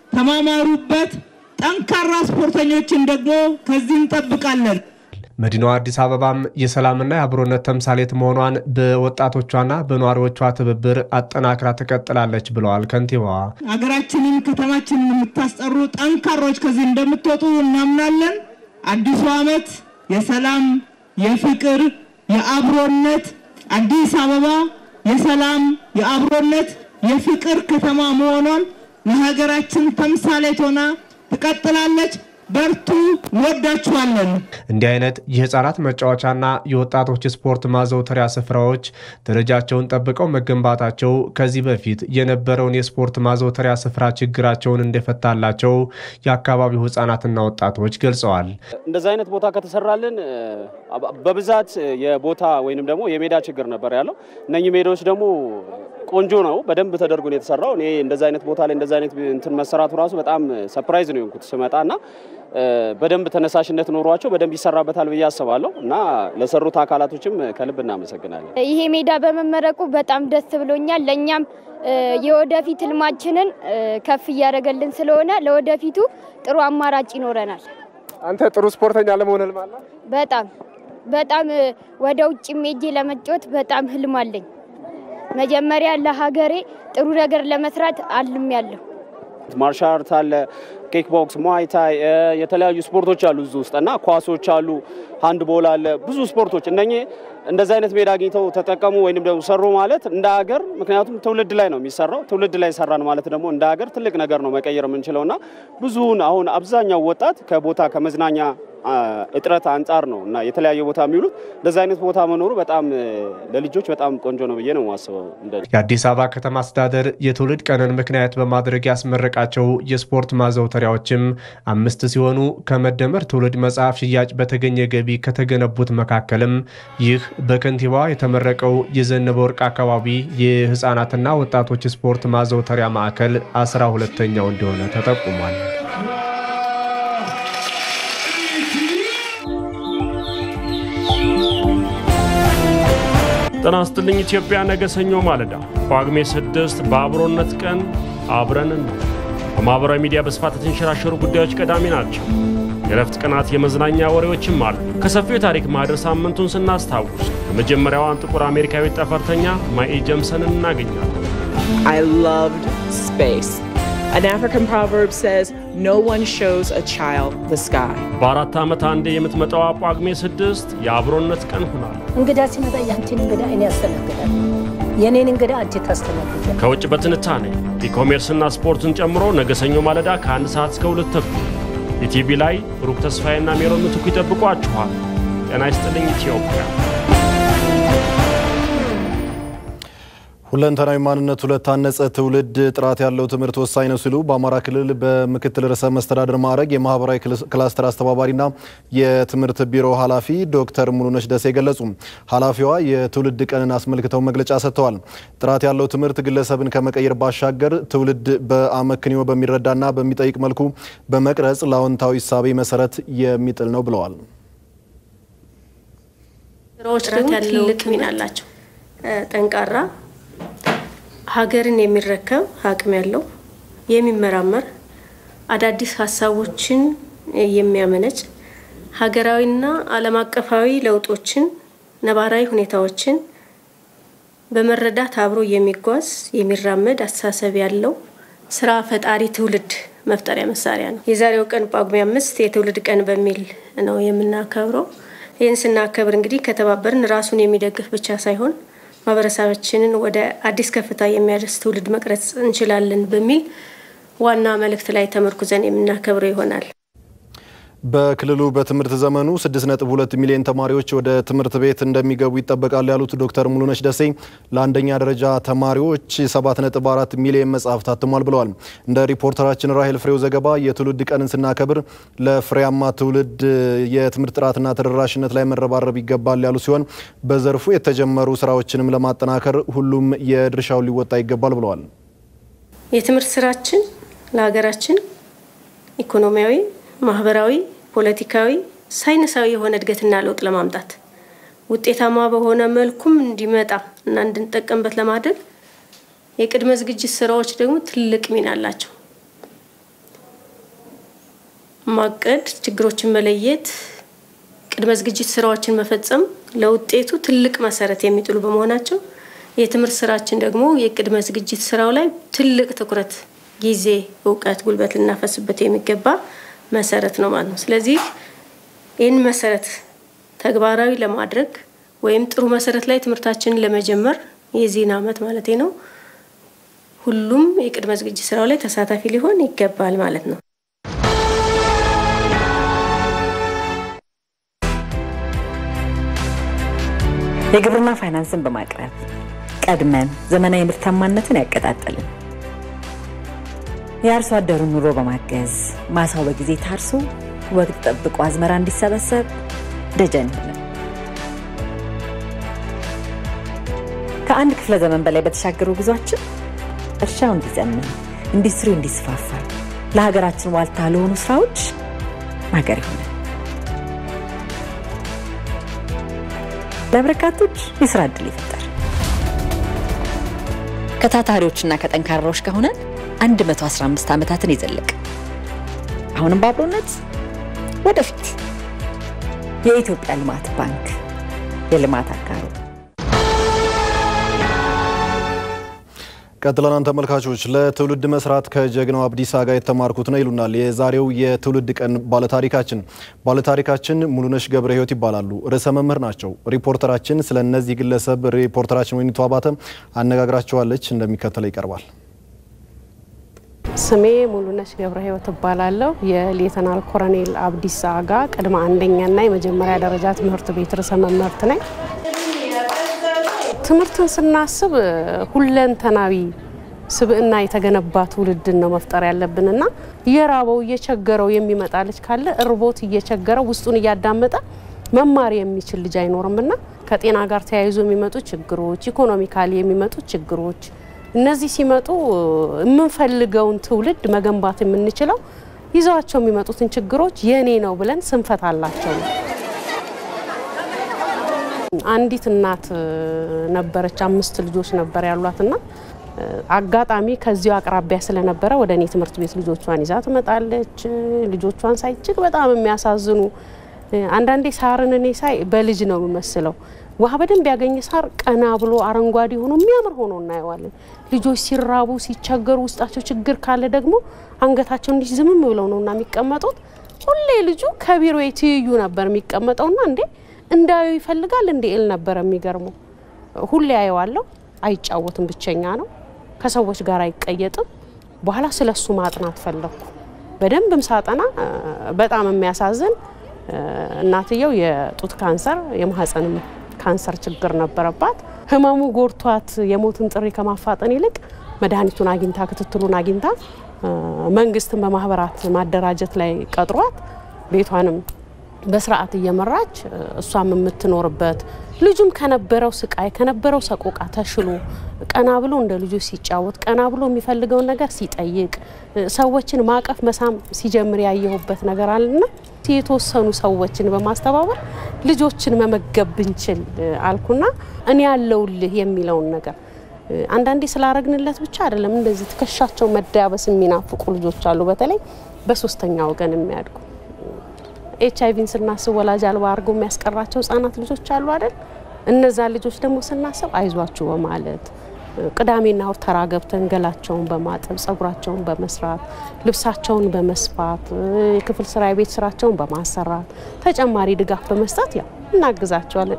ተማማሩበት። ጠንካራ ስፖርተኞችን ደግሞ ከዚህ እንጠብቃለን። መዲናዋ አዲስ አበባም የሰላምና የአብሮነት ተምሳሌት መሆኗን በወጣቶቿና በነዋሪዎቿ ትብብር አጠናክራ ትቀጥላለች ብለዋል ከንቲባዋ። ሀገራችንን ከተማችንን የምታስጠሩ ጠንካሮች ከዚህ እንደምትወጡ እናምናለን። አዲሱ ዓመት የሰላም፣ የፍቅር፣ የአብሮነት አዲስ አበባ የሰላም፣ የአብሮነት፣ የፍቅር ከተማ መሆኗን ለሀገራችን ተምሳሌት ሆና ትቀጥላለች። በርቱ፣ ወዳችኋለን። እንዲህ አይነት የህፃናት መጫወቻና የወጣቶች ስፖርት ማዘውተሪያ ስፍራዎች ደረጃቸውን ጠብቀው መገንባታቸው ከዚህ በፊት የነበረውን የስፖርት ማዘውተሪያ ስፍራ ችግራቸውን እንደፈታላቸው የአካባቢው ህፃናትና ወጣቶች ገልጸዋል። እንደዚህ አይነት ቦታ ከተሰራልን በብዛት የቦታ ወይንም ደግሞ የሜዳ ችግር ነበር ያለው። እነኚህ ሜዳዎች ደግሞ ቆንጆ ነው፣ በደንብ ተደርጎ ነው የተሰራው። እኔ እንደዚህ አይነት ቦታ ላይ እንደዚህ አይነት እንትን መሰራቱ ራሱ በጣም ሰርፕራይዝ ነው የሆንኩት ስመጣና በደንብ ተነሳሽነት ኖሯቸው በደንብ ይሰራበታል ብዬ አስባለሁ እና ለሰሩት አካላቶችም ከልብ እናመሰግናለን። ይሄ ሜዳ በመመረቁ በጣም ደስ ብሎኛል። ለኛም የወደፊት ህልማችንን ከፍ ያደረገልን ስለሆነ ለወደፊቱ ጥሩ አማራጭ ይኖረናል። አንተ ጥሩ ስፖርተኛ ለመሆን ህልም አለ? በጣም ወደ ውጭ ሜጄ ለመጫወት በጣም ህልም አለኝ። መጀመሪያ ለሀገሬ ጥሩ ነገር ለመስራት አልሜያለሁ። ማርሻል አርት አለ፣ ኬክ ቦክስ፣ ሙአይ ታይ፣ የተለያዩ ስፖርቶች አሉ እዚህ ውስጥና ኳሶች አሉ፣ ሃንድቦል አለ፣ ብዙ ስፖርቶች። እነኚህ እንደዚህ አይነት ሜዳ አግኝተው ተጠቀሙ ወይንም ደግሞ ሰሩ ማለት እንደ ሀገር፣ ምክንያቱም ትውልድ ላይ ነው የሚሰራው። ትውልድ ላይ ሰራን ማለት ደግሞ እንደ ሀገር ትልቅ ነገር ነው መቀየር የምንችለውና ብዙውን አሁን አብዛኛው ወጣት ከቦታ ከመዝናኛ እጥረት አንጻር ነው እና የተለያየ ቦታ የሚውሉት። እንደዚህ አይነት ቦታ መኖሩ በጣም ለልጆች በጣም ቆንጆ ነው ብዬ ነው የማስበው። የአዲስ አበባ ከተማ አስተዳደር የትውልድ ቀንን ምክንያት በማድረግ ያስመረቃቸው የስፖርት ማዘውተሪያዎችም 5 ሲሆኑ ከመደመር ትውልድ መጽሐፍ ሽያጭ በተገኘ ገቢ ከተገነቡት መካከልም ይህ በከንቲባዋ የተመረቀው የዘነበ ወርቅ አካባቢ የህፃናትና ወጣቶች ስፖርት ማዘውተሪያ ማዕከል 12ኛው እንደሆነ ተጠቁሟል። ጤና ይስጥልኝ ኢትዮጵያ። ነገ ሰኞ ማለዳ ጳጉሜ 6 በአብሮነት ቀን አብረን ነው። በማህበራዊ ሚዲያ በስፋት የተንሸራሸሩ ጉዳዮች ቀዳሚ ናቸው። የረፍት ቀናት የመዝናኛ ወሬዎችም አሉ። ከሰፊው የታሪክ ማህደር ሳምንቱን ስናስታውስ የመጀመሪያዋን ጥቁር አሜሪካዊት ጠፈርተኛ ማኢ ጀምሰንን እናገኛለን። I loved space. An African proverb says, no one shows a child the sky. በአራት ዓመት አንዴ የምትመጣው ጳጉሜ 6 የአብሮነት ቀን ሆናል። እንግዳ ሲመጣ ያንቺን እንግዳ እኔ ያስተናግዳል፣ የኔን እንግዳ አንቺ ታስተናግዳለሽ። ከውጭ በትንታኔ ኢኮሜርስና ስፖርትን ጨምሮ ነገ ሰኞ ማለዳ ከ1 ሰዓት እስከ 2 ተኩል ኢቲቪ ላይ ብሩክ ተስፋዬና ሜሮን ምትኩ ይጠብቋችኋል። ጤና ይስጥልኝ ኢትዮጵያ። ሁለንተናዊ ማንነቱ ለታነጸ ትውልድ ጥራት ያለው ትምህርት ወሳኝ ነው ሲሉ በአማራ ክልል በምክትል ርዕሰ መስተዳድር ማዕረግ የማህበራዊ ክላስተር አስተባባሪና የትምህርት ቢሮ ኃላፊ ዶክተር ሙሉነሽ ደሴ ገለጹ። ኃላፊዋ የትውልድ ቀንን አስመልክተው መግለጫ ሰጥተዋል። ጥራት ያለው ትምህርት ግለሰብን ከመቀየር ባሻገር ትውልድ በአመክንዮ በሚረዳና በሚጠይቅ መልኩ በመቅረጽ ለአዎንታዊ እሳቤ መሰረት የሚጥል ነው ብለዋል። ስራዎች ደግሞ ትልቅ ሚና አላቸው። ጠንካራ ሀገርን የሚረከብ አቅም ያለው የሚመራመር አዳዲስ ሀሳቦችን የሚያመነጭ ሀገራዊና ዓለም አቀፋዊ ለውጦችን ነባራዊ ሁኔታዎችን በመረዳት አብሮ የሚጓዝ የሚራመድ አስተሳሰብ ያለው ስራ ፈጣሪ ትውልድ መፍጠሪያ መሳሪያ ነው። የዛሬው ቀን ጳጉሜ 5 የትውልድ ቀን በሚል ነው የምናከብረው። ይህን ስናከብር እንግዲህ ከተባበርን ራሱን የሚደግፍ ብቻ ሳይሆን ማህበረሰባችንን ወደ አዲስ ከፍታ የሚያደርስ ትውልድ መቅረጽ እንችላለን በሚል ዋና መልእክት ላይ ተመርኩዘን የምናከብረው ይሆናል። በክልሉ በትምህርት ዘመኑ 6.2 ሚሊዮን ተማሪዎች ወደ ትምህርት ቤት እንደሚገቡ ይጠበቃል ያሉት ዶክተር ሙሉነሽ ደሴ ለአንደኛ ደረጃ ተማሪዎች 7.4 ሚሊዮን መጽሐፍት ታትሟል ብለዋል። እንደ ሪፖርተራችን ራሄል ፍሬው ዘገባ የትውልድ ቀንን ስናከብር ለፍሬያማ ትውልድ የትምህርት ጥራትና ተደራሽነት ላይ መረባረብ ይገባል ያሉ ሲሆን በዘርፉ የተጀመሩ ስራዎችንም ለማጠናከር ሁሉም የድርሻውን ሊወጣ ይገባል ብለዋል። የትምህርት ስራችን ለሀገራችን ኢኮኖሚያዊ፣ ማህበራዊ፣ ፖለቲካዊ፣ ሳይንሳዊ የሆነ እድገትና ለውጥ ለማምጣት ውጤታማ በሆነ መልኩም እንዲመጣ እና እንድንጠቀምበት ለማድረግ የቅድመ ዝግጅት ስራዎች ደግሞ ትልቅ ሚና አላቸው። ማቀድ፣ ችግሮችን መለየት፣ ቅድመ ዝግጅት ስራዎችን መፈጸም ለውጤቱ ትልቅ መሰረት የሚጥሉ በመሆናቸው የትምህርት ስራችን ደግሞ የቅድመ ዝግጅት ስራው ላይ ትልቅ ትኩረት፣ ጊዜ፣ እውቀት፣ ጉልበት ልናፈስበት የሚገባ መሰረት ነው ማለት ነው። ስለዚህ ይህን መሰረት ተግባራዊ ለማድረግ ወይም ጥሩ መሰረት ላይ ትምህርታችንን ለመጀመር የዚህን ዓመት ማለት ነው ሁሉም የቅድመ ዝግጅት ስራው ላይ ተሳታፊ ሊሆን ይገባል ማለት ነው። የግብርና ፋይናንስን በማቅረብ ቀድመን ዘመናዊ ምርታማነትን ያቀጣጠልን የአርሶ አደሩን ኑሮ በማገዝ ማሳው በጊዜ ታርሶ ወቅት ጠብቆ አዝመራ እንዲሰበሰብ ደጀን ሆነን ከአንድ ክፍለ ዘመን በላይ በተሻገሩ ጉዟችን እርሻው እንዲዘምን ኢንዱስትሪው እንዲስፋፋ ለሀገራችን ዋልታ ለሆኑ ስራዎች ማገር ይሆናል። ለበርካቶች የስራ ዕድል ይፈጠር። ከታታሪዎችና ከጠንካራዎች ከሆነን 115 ዓመታትን ይዘልቅ። አሁንም በአብሮነት ወደፊት የኢትዮጵያ ልማት ባንክ የልማት አጋሩ። ቀጥለናን ተመልካቾች ለትውልድ መስራት ከጀግናው አብዲሳ ጋር የተማርኩት ነው ይሉናል የዛሬው የትውልድ ቀን ባለታሪካችን ሙሉነሽ ገብረ ህይወት ይባላሉ። ርዕሰ መምህር ናቸው። ሪፖርተራችን ስለነዚህ ግለሰብ ሪፖርተራችን ወይኒቱ አባተ አነጋግራቸዋለች፣ እንደሚከተለው ይቀርባል። ስሜ ሙሉነሽ ገብረ ህይወት እባላለሁ። የሌተናል ኮሎኔል አብዲሳ አጋ ቅድመ አንደኛና የመጀመሪያ ደረጃ ትምህርት ቤት ርዕሰ መምህርት ነኝ። ትምህርትን ስናስብ ሁለንተናዊ ስብዕና የተገነባ ትውልድን ነው መፍጠር ያለብንና የራበው እየቸገረው የሚመጣ ልጅ ካለ እርቦት እየቸገረው ውስጡን እያዳመጠ መማር የሚችል ልጅ አይኖርምና ከጤና ጋር ተያይዞ የሚመጡ ችግሮች፣ ኢኮኖሚካሊ የሚመጡ ችግሮች እነዚህ ሲመጡ የምንፈልገውን ትውልድ መገንባት የምንችለው ይዘዋቸው የሚመጡትን ችግሮች የኔ ነው ብለን ስንፈታላቸው ነው። አንዲት እናት ነበረች፣ 5 ልጆች ነበር ያሏትና አጋጣሚ ከዚሁ አቅራቢያ ስለነበረ ወደ እኔ ትምህርት ቤት ልጆቿን ይዛ ትመጣለች። ልጆቿን ሳይ እጅግ በጣም የሚያሳዝኑ አንዳንዴ ሳርን እኔ ሳይ በልጅ ነው የሚመስለው። ውሃ በደንብ ያገኘ ሳር ቀና ብሎ አረንጓዴ ሆኖ የሚያምር ሆኖ እናየዋለን። ልጆች ሲራቡ ሲቸገሩ ውስጣቸው ችግር ካለ ደግሞ አንገታቸው እንዲህ ዝም ብለው ነውና የሚቀመጡት። ሁሌ ልጁ ከቢሮ ትይዩ ነበር የሚቀመጠውና እንዴ እንዳዩ ይፈልጋል እንዴ እል ነበር የሚገርመው። ሁሌ አየዋለሁ። አይጫወትም፣ ብቸኛ ነው፣ ከሰዎች ጋር አይቀየጥም። በኋላ ስለሱ ማጥናት ፈለኩ። በደንብም ሳጠና በጣም የሚያሳዝን እናትየው የጡት ካንሰር የማህፀን ካንሰር ችግር ነበረባት። ህመሙ ጎርቷት የሞትን ጥሪ ከማፋጠን ይልቅ መድኃኒቱን አግኝታ ክትትሉን አግኝታ መንግስትን በማህበራት ማደራጀት ላይ ቀጥሯት ቤቷንም በስርዓት እየመራች እሷም የምትኖርበት ልጁም ከነበረው ስቃይ ከነበረው ሰቆቃ ተሽሎ ቀና ብሎ እንደ ልጁ ሲጫወት ቀና ብሎ የሚፈልገው ነገር ሲጠይቅ ሰዎችን ማቀፍ መሳም ሲጀምር ያየሁበት ነገር አለና የተወሰኑ ሰዎችን በማስተባበር ልጆችን መመገብ ብንችል አልኩና እኔ ያለውልህ የሚለውን ነገር አንዳንዴ ስላረግንለት ብቻ አይደለም እንደዚህ ትከሻቸው መዳበስ የሚናፍቁ ልጆች አሉ በተለይ በሶስተኛ ወገን የሚያድጉ ኤችአይቪን ስናስብ ወላጅ አልባ አርገው የሚያስቀራቸው ህፃናት ልጆች አሉ አይደል እነዛ ልጆች ደግሞ ስናስብ አይዟችሁ በማለት ቅዳሜና እሁድ ተራ ገብተን ገላቸውን በማጠብ ጸጉራቸውን በመስራት ልብሳቸውን በመስፋት የክፍል ስራ የቤት ስራቸውን በማሰራት ተጨማሪ ድጋፍ በመስጠት ያው እናግዛቸዋለን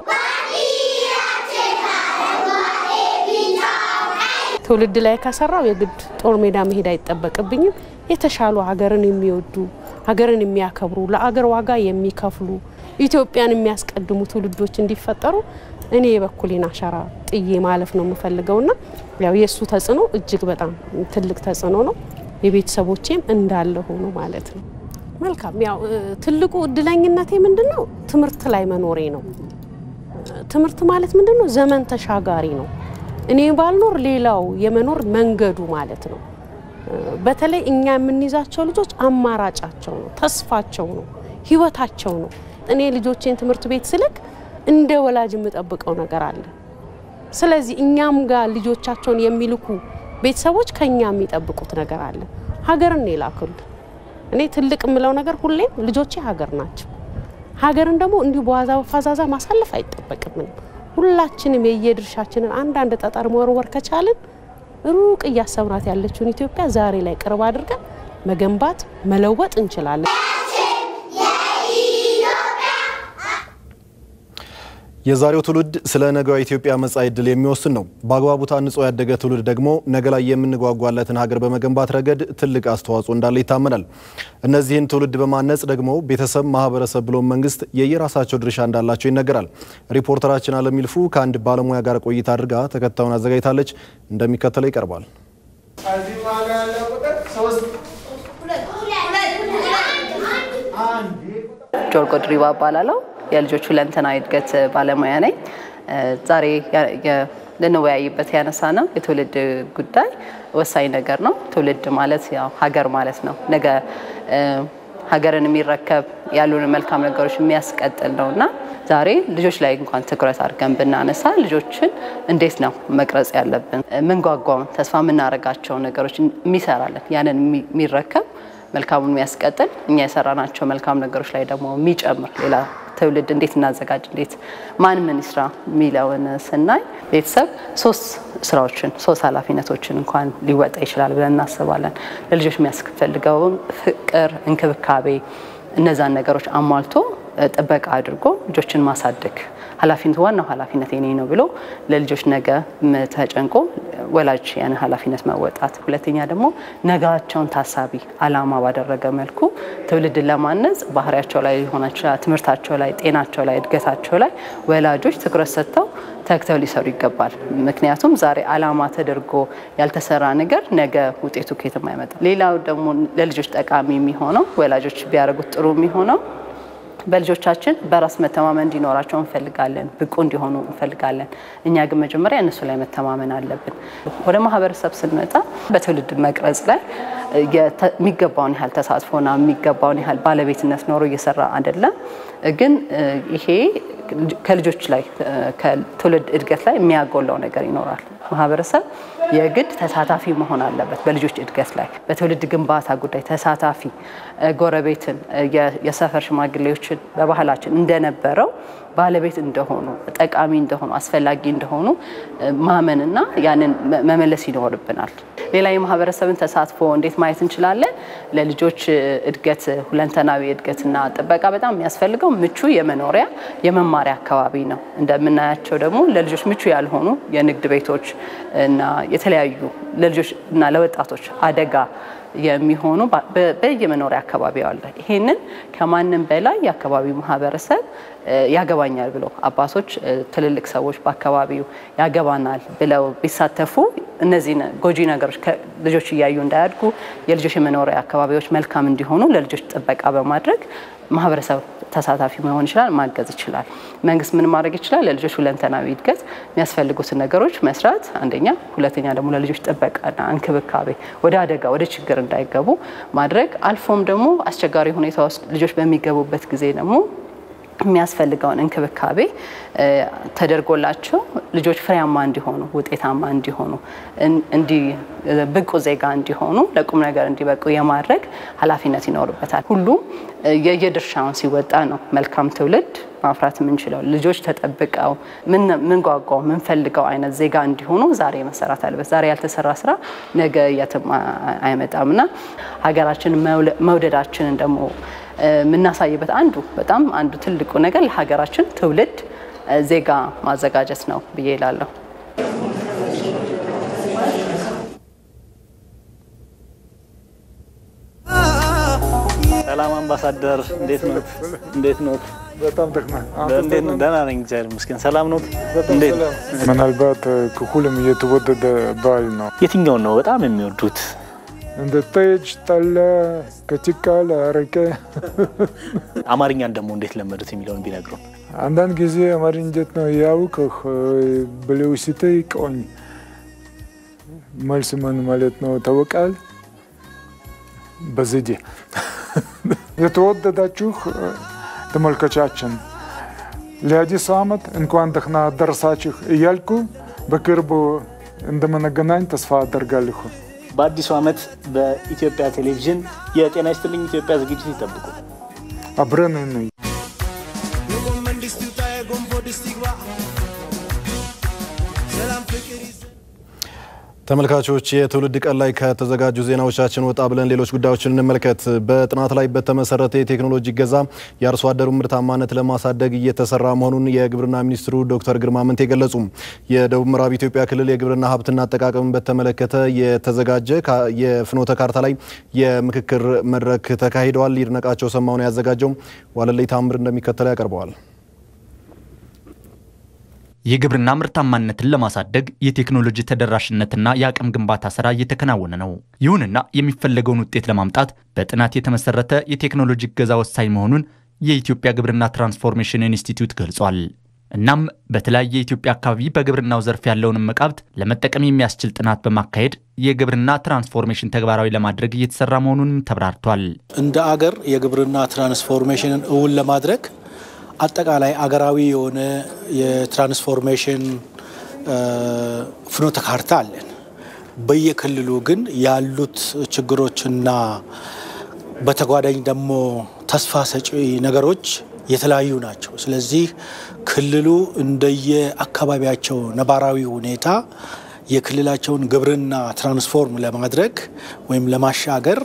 ትውልድ ላይ ከሰራው የግድ ጦር ሜዳ መሄድ አይተበቅብኝም የተሻሉ ሀገርን የሚወዱ ሀገርን የሚያከብሩ ለአገር ዋጋ የሚከፍሉ ኢትዮጵያን የሚያስቀድሙ ትውልዶች እንዲፈጠሩ እኔ የበኩሌን አሻራ ጥዬ ማለፍ ነው የምፈልገውና ያው የሱ ተጽኖ እጅግ በጣም ትልቅ ተጽኖ ነው የቤተሰቦቼም እንዳለ ሆኖ ማለት ነው መልካም ያው ትልቁ እድለኝነቴ ምንድነው ትምርት ላይ መኖሬ ነው ትምርት ማለት ምንድነው ዘመን ተሻጋሪ ነው እኔ ባልኖር ሌላው የመኖር መንገዱ ማለት ነው በተለይ እኛ የምንይዛቸው ልጆች አማራጫቸው ነው ተስፋቸው ነው ህይወታቸው ነው እኔ ልጆቼን ትምርት ቤት ስልክ እንደ ወላጅ የምጠብቀው ነገር አለ ስለዚህ እኛም ጋር ልጆቻቸውን የሚልኩ ቤተሰቦች ከኛ የሚጠብቁት ነገር አለ ሀገርን ይላክሉ እኔ ትልቅ ምለው ነገር ሁሌም ልጆቼ ሀገር ናቸው ሀገርን ደግሞ እንዲሁ በዋዛ በፋዛዛ ማሳለፍ አይተበቅም ሁላችንም የየድርሻችንን አንድ ጠጠር መወርወር ከቻልን ሩቅ ያሰብናት ያለችውን ኢትዮጵያ ዛሬ ላይ ቅርብ አድርገን መገንባት መለወጥ እንችላለን የዛሬው ትውልድ ስለ ነገው ኢትዮጵያ መጻኢ ዕድል የሚወስን ነው በአግባቡ ታንጾ ያደገ ትውልድ ደግሞ ነገ ላይ የምንጓጓለትን ሀገር በመገንባት ረገድ ትልቅ አስተዋጽኦ እንዳለ ይታመናል እነዚህን ትውልድ በማነጽ ደግሞ ቤተሰብ ማህበረሰብ ብሎ መንግስት የየራሳቸው ድርሻ እንዳላቸው ይነገራል ሪፖርተራችን አለሚልፉ ከአንድ ባለሙያ ጋር ቆይታ አድርጋ ተከታዩን አዘጋጅታለች እንደሚከተለው ይቀርባል ጆርጎ ድሪባ ባላለው የልጆቹ ለንተናዊ እድገት ባለሙያ ነኝ ዛሬ ለነወያይበት ያነሳነው የትውልድ ጉዳይ ወሳኝ ነገር ነው ትውልድ ማለት ያው ሀገር ማለት ነው ነገ ሀገርን የሚረከብ ያሉን መልካም ነገሮች የሚያስቀጥል ነውና ዛሬ ልጆች ላይ እንኳን ትኩረት አድርገን ብናነሳ ልጆችን እንዴት ነው መቅረጽ ያለብን መንጓጓውን ተስፋ የምናረጋቸው ነገሮች የሚሰራለን ያንን የሚረከብ መልካሙን የሚያስቀጥል እኛ የሰራናቸው መልካም ነገሮች ላይ ደግሞ የሚጨምር ሌላ ትውልድ እንዴት እናዘጋጅ እንዴት ማን ምን ይስራ ሚለውን ስናይ ቤተሰብ ሶስት ኃላፊነቶችን እንኳን ሊወጣ ይችላል ብለን እናስባለን ለልጆች የሚያስፈልገው ፍቅር እንክብካቤ እነዛን ነገሮች አሟልቶ ጥበቃ አድርጎ ልጆችን ማሳደግ ኃላፊነት ዋናው ኃላፊነት የኔ ነው ብሎ ለልጆች ነገ ተጨንቆ ወላጅ ያን ኃላፊነት መወጣት ሁለተኛ ደግሞ ነጋቸውን ታሳቢ አላማ ባደረገ መልኩ ትውልድን ለማነጽ ባህሪያቸው ላይ ሆናቸው ትምርታቸው ላይ ጤናቸው ላይ እድገታቸው ላይ ወላጆች ትኩረት ሰጥተው ተግተው ሊሰሩ ይገባል ምክንያቱም ዛሬ አላማ ተደርጎ ያልተሰራ ነገር ነገ ውጤቱ ከየትም አይመጣም ሌላው ደግሞ ለልጆች ጠቃሚ የሚሆነው ወላጆች ቢያደርጉት ጥሩ የሚሆነው በልጆቻችን በራስ መተማመን እንዲኖራቸው እንፈልጋለን ብቁ እንዲሆኑ እንፈልጋለን እኛ ግን መጀመሪያ እነሱ ላይ መተማመን አለብን ወደ ማህበረሰብ ስንመጣ በትውልድ መቅረጽ ላይ የሚገባውን ያህል ተሳትፎና የሚገባውን ያህል ባለቤትነት ኖሮ እየሰራ አይደለም ግን ይሄ ከልጆች ላይ ከትውልድ እድገት ላይ የሚያጎላው ነገር ይኖራል ማህበረሰብ የግድ ተሳታፊ መሆን አለበት በልጆች እድገት ላይ በትውልድ ግንባታ ጉዳይ ተሳታፊ ጎረቤትን የሰፈር ሽማግሌዎችን በባህላችን እንደነበረው ባለቤት እንደሆኑ ጠቃሚ እንደሆኑ አስፈላጊ እንደሆኑ ማመንና ያንን መመለስ ይኖርብናል ሌላ የማህበረሰብን ተሳትፎ እንዴት ማየት እንችላለን ለልጆች እድገት ሁለንተናዊ እድገትና ጥበቃ በጣም የሚያስፈልገው ምቹ የመኖሪያ የመማሪያ አካባቢ ነው እንደምናያቸው ደግሞ ለልጆች ምቹ ያልሆኑ የንግድ ቤቶች እና የተለያዩ ለልጆች እና ለወጣቶች አደጋ የሚሆኑ በየመኖሪያ አካባቢው አለ። ይሄንን ከማንም በላይ የአካባቢው ማህበረሰብ ያገባኛል ብለው አባቶች፣ ትልልቅ ሰዎች በአካባቢው ያገባናል ብለው ቢሳተፉ እነዚህ ጎጂ ነገሮች ልጆች እያዩ እንዳያድጉ የልጆች የመኖሪያ አካባቢዎች መልካም እንዲሆኑ ለልጆች ጥበቃ በማድረግ ማህበረሰብ ተሳታፊ መሆን ይችላል፣ ማገዝ ይችላል። መንግስት ምን ማድረግ ይችላል? ለልጆች ሁለንተናዊ እድገት የሚያስፈልጉትን ነገሮች መስራት አንደኛ፣ ሁለተኛ ደግሞ ለልጆች ጥበቃና እንክብካቤ ወደ አደጋ ወደ ችግር እንዳይገቡ ማድረግ፣ አልፎም ደግሞ አስቸጋሪ ሁኔታ ውስጥ ልጆች በሚገቡበት ጊዜ ደግሞ የሚያስፈልገውን እንክብካቤ ተደርጎላቸው ልጆች ፍሬያማ እንዲሆኑ ውጤታማ እንዲሆኑ ብቁ ዜጋ እንዲሆኑ ለቁም ነገር እንዲበቁ የማድረግ ኃላፊነት ይኖርበታል። ሁሉም የየድርሻውን ሲወጣ ነው መልካም ትውልድ ማፍራት የምንችለው። ልጆች ተጠብቀው ምን ጓጓው ምን ፈልገው አይነት ዜጋ እንዲሆኑ ዛሬ መሰራት አለበት። ዛሬ ያልተሰራ ስራ ነገ የትም አይመጣምና ሀገራችን መውደዳችንን ደግሞ የምናሳይበት አንዱ ትልቁ ነገር ለሀገራችን ትውልድ ዜጋ ማዘጋጀት ነው ብዬ እላለሁ። ሰላም አምባሳደር፣ እንዴት ነው? በጣም ደህና ነኝ፣ እግዚአብሔር ይመስገን። ሰላም ነው? እንዴት ነው? ምናልባት ከሁሉም የተወደደ በዓል ነው። የትኛውን ነው በጣም የሚወዱት? እንደ ጠጅ፣ ጠላ፣ ከችካል፣ አረቄ። አማርኛን ደግሞ እንዴት ለመዱት የሚለውን ቢነግሩን። አንዳንድ ጊዜ አማርኛ እንዴት ነው ያውቅህ ብለው ሲጠይቁኝ መልስ ምን ማለት ነው ታውቃል? በዘዴ የተወደዳችሁ ተመልካቾቻችን ለአዲስ ዓመት እንኳን ደህና ደረሳችሁ እያልኩ በቅርቡ እንደምንገናኝ ተስፋ አደርጋለሁ። በአዲሱ ዓመት በኢትዮጵያ ቴሌቪዥን የጤና ይስጥልኝ ኢትዮጵያ ዝግጅት ይጠብቁ። አብረን እንይ። ተመልካቾች የትውልድ ቀን ላይ ከተዘጋጁ ዜናዎቻችን ወጣ ብለን ሌሎች ጉዳዮችን እንመልከት። በጥናት ላይ በተመሰረተ የቴክኖሎጂ እገዛ የአርሶ አደሩ ምርታማነት ለማሳደግ እየተሰራ መሆኑን የግብርና ሚኒስትሩ ዶክተር ግርማ አመንቴ ገለጹ። የደቡብ ምዕራብ ኢትዮጵያ ክልል የግብርና ሀብትና አጠቃቀምን በተመለከተ የተዘጋጀ የፍኖተ ካርታ ላይ የምክክር መድረክ ተካሂደዋል። ይድነቃቸው ሰማው ነው ያዘጋጀው። ዋለልይ ታምር እንደሚከተለው ያቀርበዋል። የግብርና ምርታማነትን ለማሳደግ የቴክኖሎጂ ተደራሽነትና የአቅም ግንባታ ስራ እየተከናወነ ነው። ይሁንና የሚፈለገውን ውጤት ለማምጣት በጥናት የተመሰረተ የቴክኖሎጂ እገዛ ወሳኝ መሆኑን የኢትዮጵያ ግብርና ትራንስፎርሜሽን ኢንስቲትዩት ገልጿል። እናም በተለያየ የኢትዮጵያ አካባቢ በግብርናው ዘርፍ ያለውን መቃብት ለመጠቀም የሚያስችል ጥናት በማካሄድ የግብርና ትራንስፎርሜሽን ተግባራዊ ለማድረግ እየተሰራ መሆኑንም ተብራርቷል። እንደ አገር የግብርና ትራንስፎርሜሽንን እውን ለማድረግ አጠቃላይ አገራዊ የሆነ የትራንስፎርሜሽን ፍኖተ ካርታ አለን። በየክልሉ ግን ያሉት ችግሮችና በተጓዳኝ ደግሞ ተስፋ ሰጪ ነገሮች የተለያዩ ናቸው። ስለዚህ ክልሉ እንደየ አካባቢያቸው ነባራዊ ሁኔታ የክልላቸውን ግብርና ትራንስፎርም ለማድረግ ወይም ለማሻገር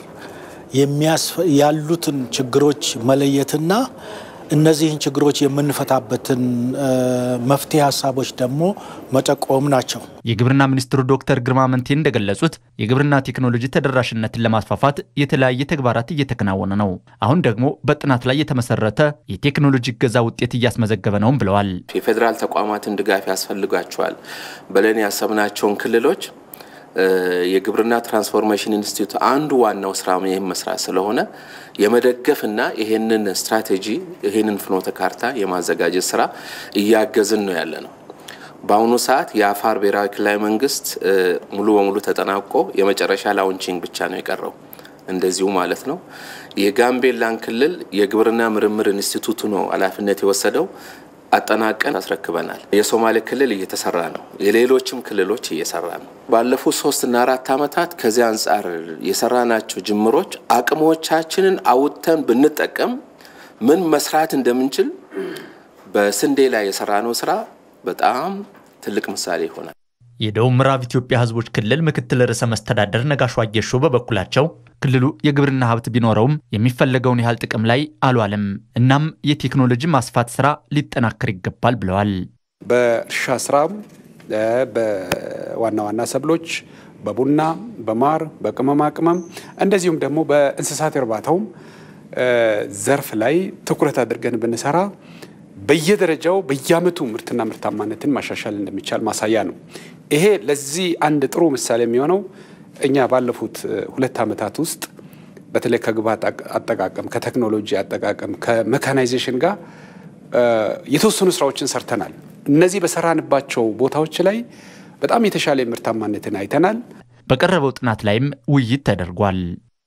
ያሉትን ችግሮች መለየትና እነዚህን ችግሮች የምንፈታበትን መፍትሄ ሀሳቦች ደግሞ መጠቆም ናቸው። የግብርና ሚኒስትሩ ዶክተር ግርማ አመንቴ እንደገለጹት የግብርና ቴክኖሎጂ ተደራሽነትን ለማስፋፋት የተለያየ ተግባራት እየተከናወነ ነው። አሁን ደግሞ በጥናት ላይ የተመሰረተ የቴክኖሎጂ እገዛ ውጤት እያስመዘገበ ነውም ብለዋል። የፌዴራል ተቋማትን ድጋፍ ያስፈልጋቸዋል ብለን ያሰብናቸውን ክልሎች የግብርና ትራንስፎርሜሽን ኢንስቲትዩት አንዱ ዋናው ስራ ይሄን መስራት ስለሆነ የመደገፍና ይሄንን ስትራቴጂ ይሄንን ፍኖተ ካርታ የማዘጋጀት ስራ እያገዝን ነው ያለነው። በአሁኑ ሰዓት የአፋር ብሔራዊ ክልላዊ መንግስት ሙሉ በሙሉ ተጠናቆ የመጨረሻ ላውንቺንግ ብቻ ነው የቀረው። እንደዚሁ ማለት ነው የጋምቤላን ክልል የግብርና ምርምር ኢንስቲትዩቱ ነው ኃላፊነት የወሰደው። አጠናቀን አስረክበናል። የሶማሌ ክልል እየተሰራ ነው። የሌሎችም ክልሎች እየሰራ ነው። ባለፉት 3 እና 4 አመታት ከዚህ አንፃር የሰራናቸው ጅምሮች አቅሞቻችንን አውጥተን ብንጠቀም ምን መስራት እንደምንችል በስንዴ ላይ የሰራነው ስራ በጣም ትልቅ ምሳሌ ይሆናል። የደቡብ ምዕራብ ኢትዮጵያ ህዝቦች ክልል ምክትል ርዕሰ መስተዳደር ነጋሽ ዋጌሾ በበኩላቸው ክልሉ የግብርና ሀብት ቢኖረውም የሚፈለገውን ያህል ጥቅም ላይ አልዋለም። እናም የቴክኖሎጂ ማስፋት ስራ ሊጠናከር ይገባል ብለዋል። በእርሻ ስራም በዋና ዋና ሰብሎች በቡና፣ በማር፣ በቅመማ ቅመም እንደዚሁም ደግሞ በእንስሳት እርባታውም ዘርፍ ላይ ትኩረት አድርገን ብንሰራ በየደረጃው በየዓመቱ ምርትና ምርታማነትን ማሻሻል እንደሚቻል ማሳያ ነው። ይሄ ለዚህ አንድ ጥሩ ምሳሌ የሚሆነው እኛ ባለፉት 2 ዓመታት ውስጥ በተለይ ከግብዓት አጠቃቀም፣ ከቴክኖሎጂ አጠቃቀም፣ ከሜካናይዜሽን ጋር የተወሰኑ ስራዎችን ሰርተናል። እነዚህ በሰራንባቸው ቦታዎች ላይ በጣም የተሻለ ምርታማነትን አይተናል። በቀረበው ጥናት ላይም ውይይት ተደርጓል።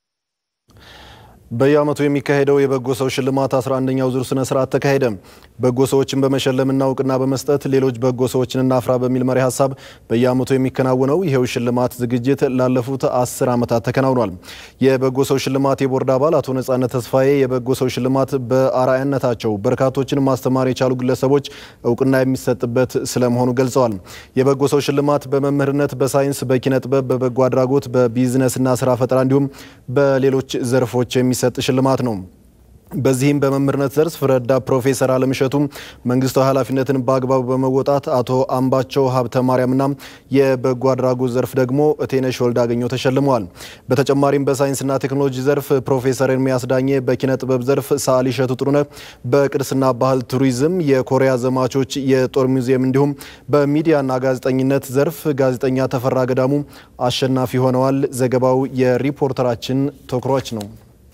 በየዓመቱ የሚካሄደው የበጎ ሰው ሽልማት 11ኛው ዙር ስነ ስርዓት ተካሄደ። በጎ ሰዎችን በመሸለምና እውቅና በመስጠት ሌሎች በጎ ሰዎችን እናፍራ በሚል መሪ ሐሳብ በየዓመቱ የሚከናወነው ይሄው ሽልማት ዝግጅት ላለፉት 10 ዓመታት ተከናውኗል። የበጎ ሰው ሽልማት የቦርድ አባል አቶ ነጻነት ተስፋዬ የበጎ ሰው ሽልማት በአርአያነታቸው በርካቶችን ማስተማር የቻሉ ግለሰቦች እውቅና የሚሰጥበት ስለመሆኑ ገልጸዋል። የበጎ ሰው ሽልማት በመምህርነት፣ በሳይንስ፣ በኪነ ጥበብ፣ በበጎ አድራጎት፣ በቢዝነስና ስራ ፈጠራ እንዲሁም በሌሎች ዘርፎች የሚሰጥ ሽልማት ነው። በዚህም በመምህርነት ዘርፍ ረዳት ፕሮፌሰር አለምሸቱ መንግስታዊ ኃላፊነትን በአግባቡ በመወጣት አቶ አምባቸው ሀብተ ማርያምና የበጎ አድራጎት ዘርፍ ደግሞ እቴነሽ ወልዳገኘው ተሸልመዋል። በተጨማሪም በሳይንስና ቴክኖሎጂ ዘርፍ ፕሮፌሰር ኤርሚያስ ዳኜ፣ በኪነ ጥበብ ዘርፍ ሰዓሊ እሸቱ ጥሩነህ፣ በቅርስና ባህል ቱሪዝም የኮሪያ ዘማቾች የጦር ሙዚየም እንዲሁም በሚዲያና ጋዜጠኝነት ዘርፍ ጋዜጠኛ ተፈራ ገዳሙ አሸናፊ ሆነዋል። ዘገባው የሪፖርተራችን ተኩሯች ነው።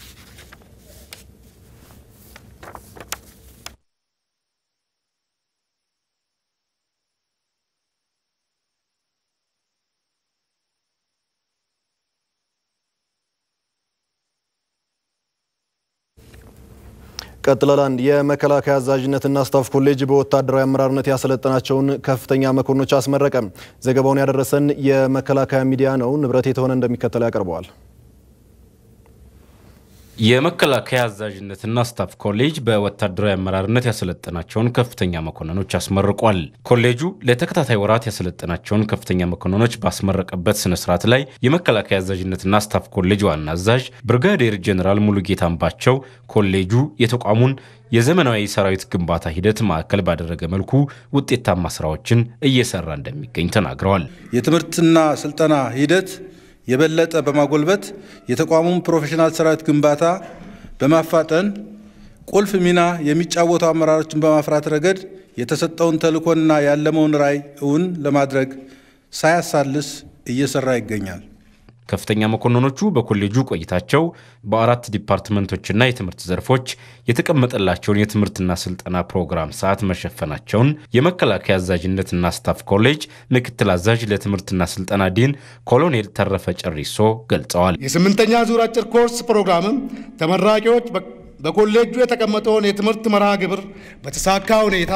ቀጥለላን የመከላከያ አዛዥነትና ስታፍ ኮሌጅ በወታደራዊ አመራርነት ያሰለጠናቸውን ከፍተኛ መኮንኖች አስመረቀ። ዘገባውን ያደረሰን የመከላከያ ሚዲያ ነው። ንብረት የተሆነ እንደሚከተለው ያቀርበዋል። የመከላከያ አዛዥነትና ስታፍ ኮሌጅ በወታደራዊ አመራርነት ያሰለጠናቸውን ከፍተኛ መኮንኖች አስመርቋል። ኮሌጁ ለተከታታይ ወራት ያሰለጠናቸውን ከፍተኛ መኮንኖች ባስመረቀበት ስነ ስርዓት ላይ የመከላከያ አዛዥነትና ስታፍ ኮሌጅ ዋና አዛዥ ብርጋዴር ጄኔራል ሙሉጌታ አምባቸው ኮሌጁ የተቋሙን የዘመናዊ ሰራዊት ግንባታ ሂደት ማዕከል ባደረገ መልኩ ውጤታማ ስራዎችን እየሰራ እንደሚገኝ ተናግረዋል። የትምህርትና ስልጠና ሂደት የበለጠ በማጎልበት የተቋሙን ፕሮፌሽናል ሰራዊት ግንባታ በማፋጠን ቁልፍ ሚና የሚጫወቱ አመራሮችን በማፍራት ረገድ የተሰጠውን ተልዕኮና ያለመውን ራዕይ እውን ለማድረግ ሳያሳልስ እየሰራ ይገኛል። ከፍተኛ መኮንኖቹ በኮሌጁ ቆይታቸው በአራት ዲፓርትመንቶችና የትምህርት ዘርፎች የተቀመጠላቸውን የትምህርትና ስልጠና ፕሮግራም ሰዓት መሸፈናቸውን የመከላከያ አዛዥነትና ስታፍ ኮሌጅ ምክትል አዛዥ ለትምህርትና ስልጠና ዲን ኮሎኔል ተረፈ ጨሪሶ ገልጸዋል። የስምንተኛ ዙር አጭር ኮርስ ፕሮግራምም ተመራቂዎች በኮሌጁ የተቀመጠውን የትምህርት መርሃ ግብር በተሳካ ሁኔታ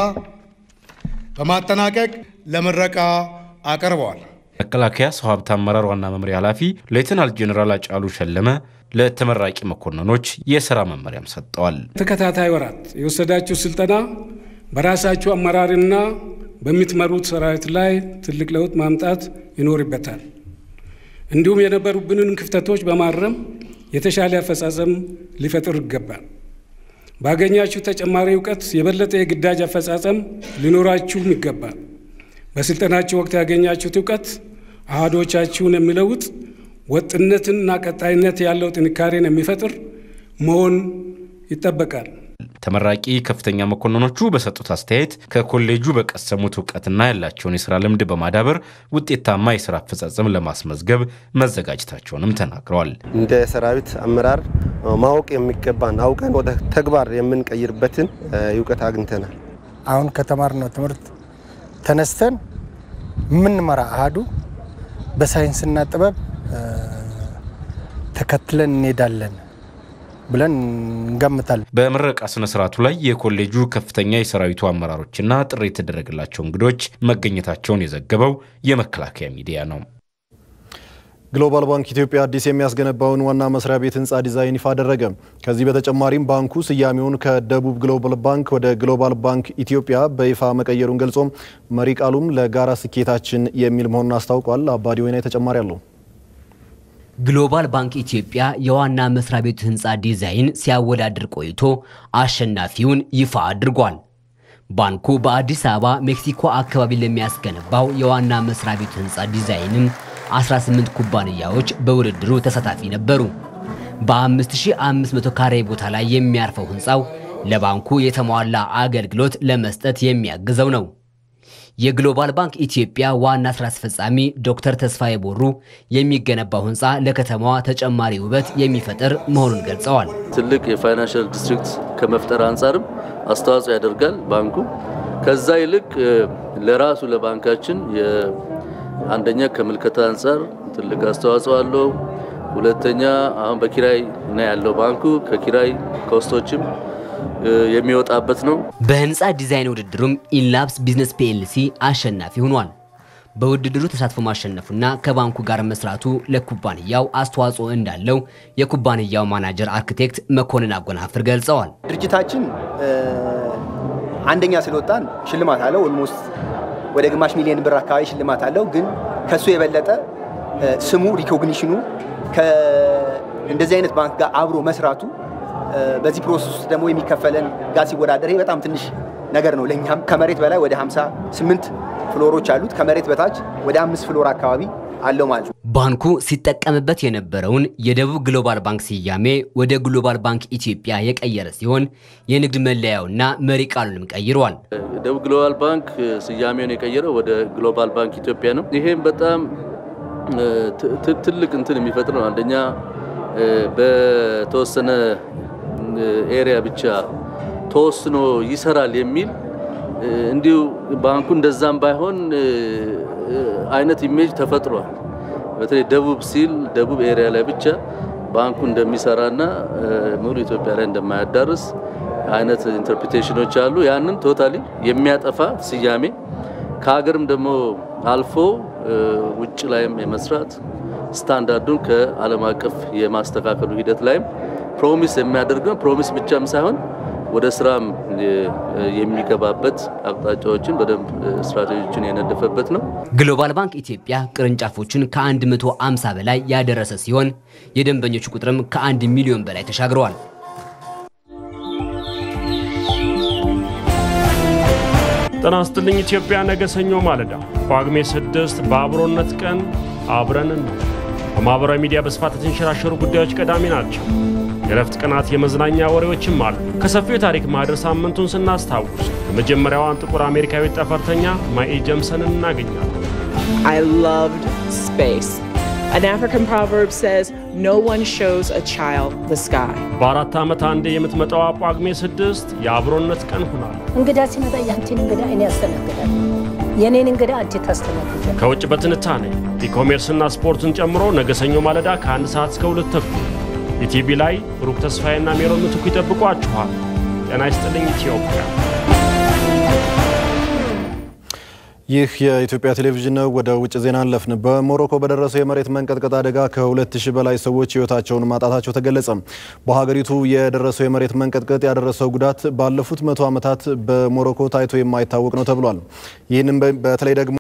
በማጠናቀቅ ለምረቃ አቀርበዋል። መከላከያ ሰው ሀብት አመራር ዋና መምሪያ ኃላፊ ሌተናል ጄኔራል አጫሉ ሸለመ ለተመራቂ መኮንኖች የሥራ መመሪያም ሰጥተዋል። ተከታታይ ወራት የወሰዳችሁ ስልጠና በራሳችሁ አመራርና በሚትመሩት ሰራዊት ላይ ትልቅ ለውጥ ማምጣት ይኖርበታል። እንዲሁም የነበሩብንን ክፍተቶች በማረም የተሻለ አፈጻጸም ሊፈጥር ይገባል። ባገኛችሁ ተጨማሪ እውቀት የበለጠ የግዳጅ አፈጻጸም ሊኖራችሁም ይገባል። በስልጠናችሁ ወቅት ያገኛችሁት እውቀት አሃዶቻችሁን የሚለውጥ ወጥነትና ቀጣይነት ያለው ጥንካሬን የሚፈጥር መሆን ይጠበቃል። ተመራቂ ከፍተኛ መኮንኖቹ በሰጡት አስተያየት ከኮሌጁ በቀሰሙት እውቀትና ያላቸውን የሥራ ልምድ በማዳበር ውጤታማ የሥራ አፈጻጸም ለማስመዝገብ መዘጋጀታቸውንም ተናግረዋል። እንደ ሰራዊት አመራር ማወቅ የሚገባን አውቀን ወደ ተግባር የምንቀይርበትን እውቀት አግኝተናል። አሁን ከተማርነው ትምህርት ተነስተን ምንመራ አሃዱ በሳይንስና ጥበብ ተከትለን እንሄዳለን ብለን እንገምታለን። በምረቃ ስነ ስርዓቱ ላይ የኮሌጁ ከፍተኛ የሰራዊቱ አመራሮችና ጥሪ የተደረገላቸው እንግዶች መገኘታቸውን የዘገበው የመከላከያ ሚዲያ ነው። ግሎባል ባንክ ኢትዮጵያ አዲስ የሚያስገነባውን ዋና መስሪያ ቤት ህንጻ ዲዛይን ይፋ አደረገ። ከዚህ በተጨማሪም ባንኩ ስያሜውን ከደቡብ ግሎባል ባንክ ወደ ግሎባል ባንክ ኢትዮጵያ በይፋ መቀየሩን ገልጾ መሪ ቃሉም ለጋራ ስኬታችን የሚል መሆኑን አስታውቋል። አባዲ ወይና ተጨማሪ አለው። ግሎባል ባንክ ኢትዮጵያ የዋና መስሪያ ቤት ህንጻ ዲዛይን ሲያወዳድር ቆይቶ አሸናፊውን ይፋ አድርጓል። ባንኩ በአዲስ አበባ ሜክሲኮ አካባቢ ለሚያስገነባው የዋና መስሪያ ቤት ህንጻ ዲዛይንም 18 ኩባንያዎች በውድድሩ ተሳታፊ ነበሩ። በ5500 ካሬ ቦታ ላይ የሚያርፈው ህንፃው ለባንኩ የተሟላ አገልግሎት ለመስጠት የሚያግዘው ነው። የግሎባል ባንክ ኢትዮጵያ ዋና ስራ አስፈጻሚ ዶክተር ተስፋዬ ቦሩ የሚገነባው ህንፃ ለከተማዋ ተጨማሪ ውበት የሚፈጥር መሆኑን ገልጸዋል። ትልቅ የፋይናንሻል ዲስትሪክት ከመፍጠር አንፃርም አስተዋጽኦ ያደርጋል ባንኩ። ከዛ ይልቅ ለራሱ ለባንካችን አንደኛ ከምልከታ አንፃር ትልቅ አስተዋጽኦ አለው። ሁለተኛ አሁን በኪራይ ነው ያለው ባንኩ ከኪራይ ኮስቶችም የሚወጣበት ነው። በህንፃ ዲዛይን ውድድሩም ኢንላብስ ቢዝነስ ፒኤልሲ አሸናፊ ሆኗል። በውድድሩ ተሳትፎ ማሸነፉና ከባንኩ ጋር መስራቱ ለኩባንያው አስተዋጽኦ እንዳለው የኩባንያው ማናጀር አርኪቴክት መኮንን አጎናፍር ገልጸዋል። ድርጅታችን አንደኛ ስለወጣን ሽልማት አለው። ኦልሞስት ወደ ግማሽ ሚሊዮን ብር አካባቢ ሽልማት አለው። ግን ከሱ የበለጠ ስሙ ሪኮግኒሽኑ ከእንደዚህ አይነት ባንክ ጋር አብሮ መስራቱ በዚህ ፕሮሰስ ውስጥ ደግሞ የሚከፈለን ጋር ሲወዳደር ይሄ በጣም ትንሽ ነገር ነው ለኛም። ከመሬት በላይ ወደ 58 ፍሎሮች አሉት። ከመሬት በታች ወደ 5 ፍሎር አካባቢ አለው ማለት ነው። ባንኩ ሲጠቀምበት የነበረውን የደቡብ ግሎባል ባንክ ስያሜ ወደ ግሎባል ባንክ ኢትዮጵያ የቀየረ ሲሆን የንግድ መለያውና መሪ ቃሉንም ቀይሯል። ደቡብ ግሎባል ባንክ ስያሜውን የቀየረው ወደ ግሎባል ባንክ ኢትዮጵያ ነው። ይሄም በጣም ትልቅ እንትን የሚፈጥር ነው። አንደኛ በተወሰነ ኤሪያ ብቻ ተወስኖ ይሰራል የሚል እንዲሁ ባንኩ እንደዛም ባይሆን አይነት ኢሜጅ ተፈጥሯል። በተለይ ደቡብ ሲል ደቡብ ኤሪያ ላይ ብቻ ባንኩ እንደሚሰራና ሙሉ ኢትዮጵያ ላይ እንደማያዳርስ አይነት ኢንተርፕሪቴሽኖች አሉ። ያንን ቶታሊ የሚያጠፋ ስያሜ ከሀገርም ደግሞ አልፎ ውጭ ላይም የመስራት ስታንዳርዱን ከዓለም አቀፍ የማስተካከሉ ሂደት ላይም ፕሮሚስ የሚያደርገው ፕሮሚስ ብቻም ሳይሆን ወደ ስራም የሚገባበት አቅጣጫዎችን በደንብ ስትራቴጂዎችን የነደፈበት ነው። ግሎባል ባንክ ኢትዮጵያ ቅርንጫፎችን ከ150 በላይ ያደረሰ ሲሆን የደንበኞች ቁጥርም ከ1 ሚሊዮን በላይ ተሻግረዋል። ጤና ይስጥልኝ ኢትዮጵያ። ነገ ሰኞ ማለዳ ጳጉሜ 6 በአብሮነት ቀን አብረን ነው። በማህበራዊ ሚዲያ በስፋት የተንሸራሸሩ ጉዳዮች ቀዳሚ ናቸው። የረፍት ቀናት የመዝናኛ ወሬዎችም አሉ። ከሰፊው የታሪክ ማህደር ሳምንቱን ስናስታውስ የመጀመሪያዋን ጥቁር አሜሪካዊት ጠፈርተኛ ማኢ ጀምሰንን እናገኛለን። I loved space. An African proverb says, no one shows a child the sky. በአራት ዓመት አንዴ የምትመጣው ጳጉሜ 6 የአብሮነት ቀን ሆናል። እንግዳ ሲመጣ ያንቺን እንግዳ እኔ ያስተናግዳል፣ የኔን እንግዳ አንቺ ታስተናግዳለሽ። ከውጭ በትንታኔ ኢኮሜርስና ስፖርትን ጨምሮ ነገ ሰኞ ማለዳ ከ1 ሰዓት እስከ 2 ተኩል ኢቲቪ ላይ ብሩክ ተስፋዬና ሜሮን ምትኩ ይጠብቋችኋል። ጤና ይስጥልኝ ኢትዮጵያ። ይህ የኢትዮጵያ ቴሌቪዥን ነው። ወደ ውጭ ዜና አለፍን። በሞሮኮ በደረሰው የመሬት መንቀጥቀጥ አደጋ ከ2000 በላይ ሰዎች ህይወታቸውን ማጣታቸው ተገለጸ። በሀገሪቱ የደረሰው የመሬት መንቀጥቀጥ ያደረሰው ጉዳት ባለፉት 100 ዓመታት በሞሮኮ ታይቶ የማይታወቅ ነው ተብሏል። ይህንን በተለይ ደግሞ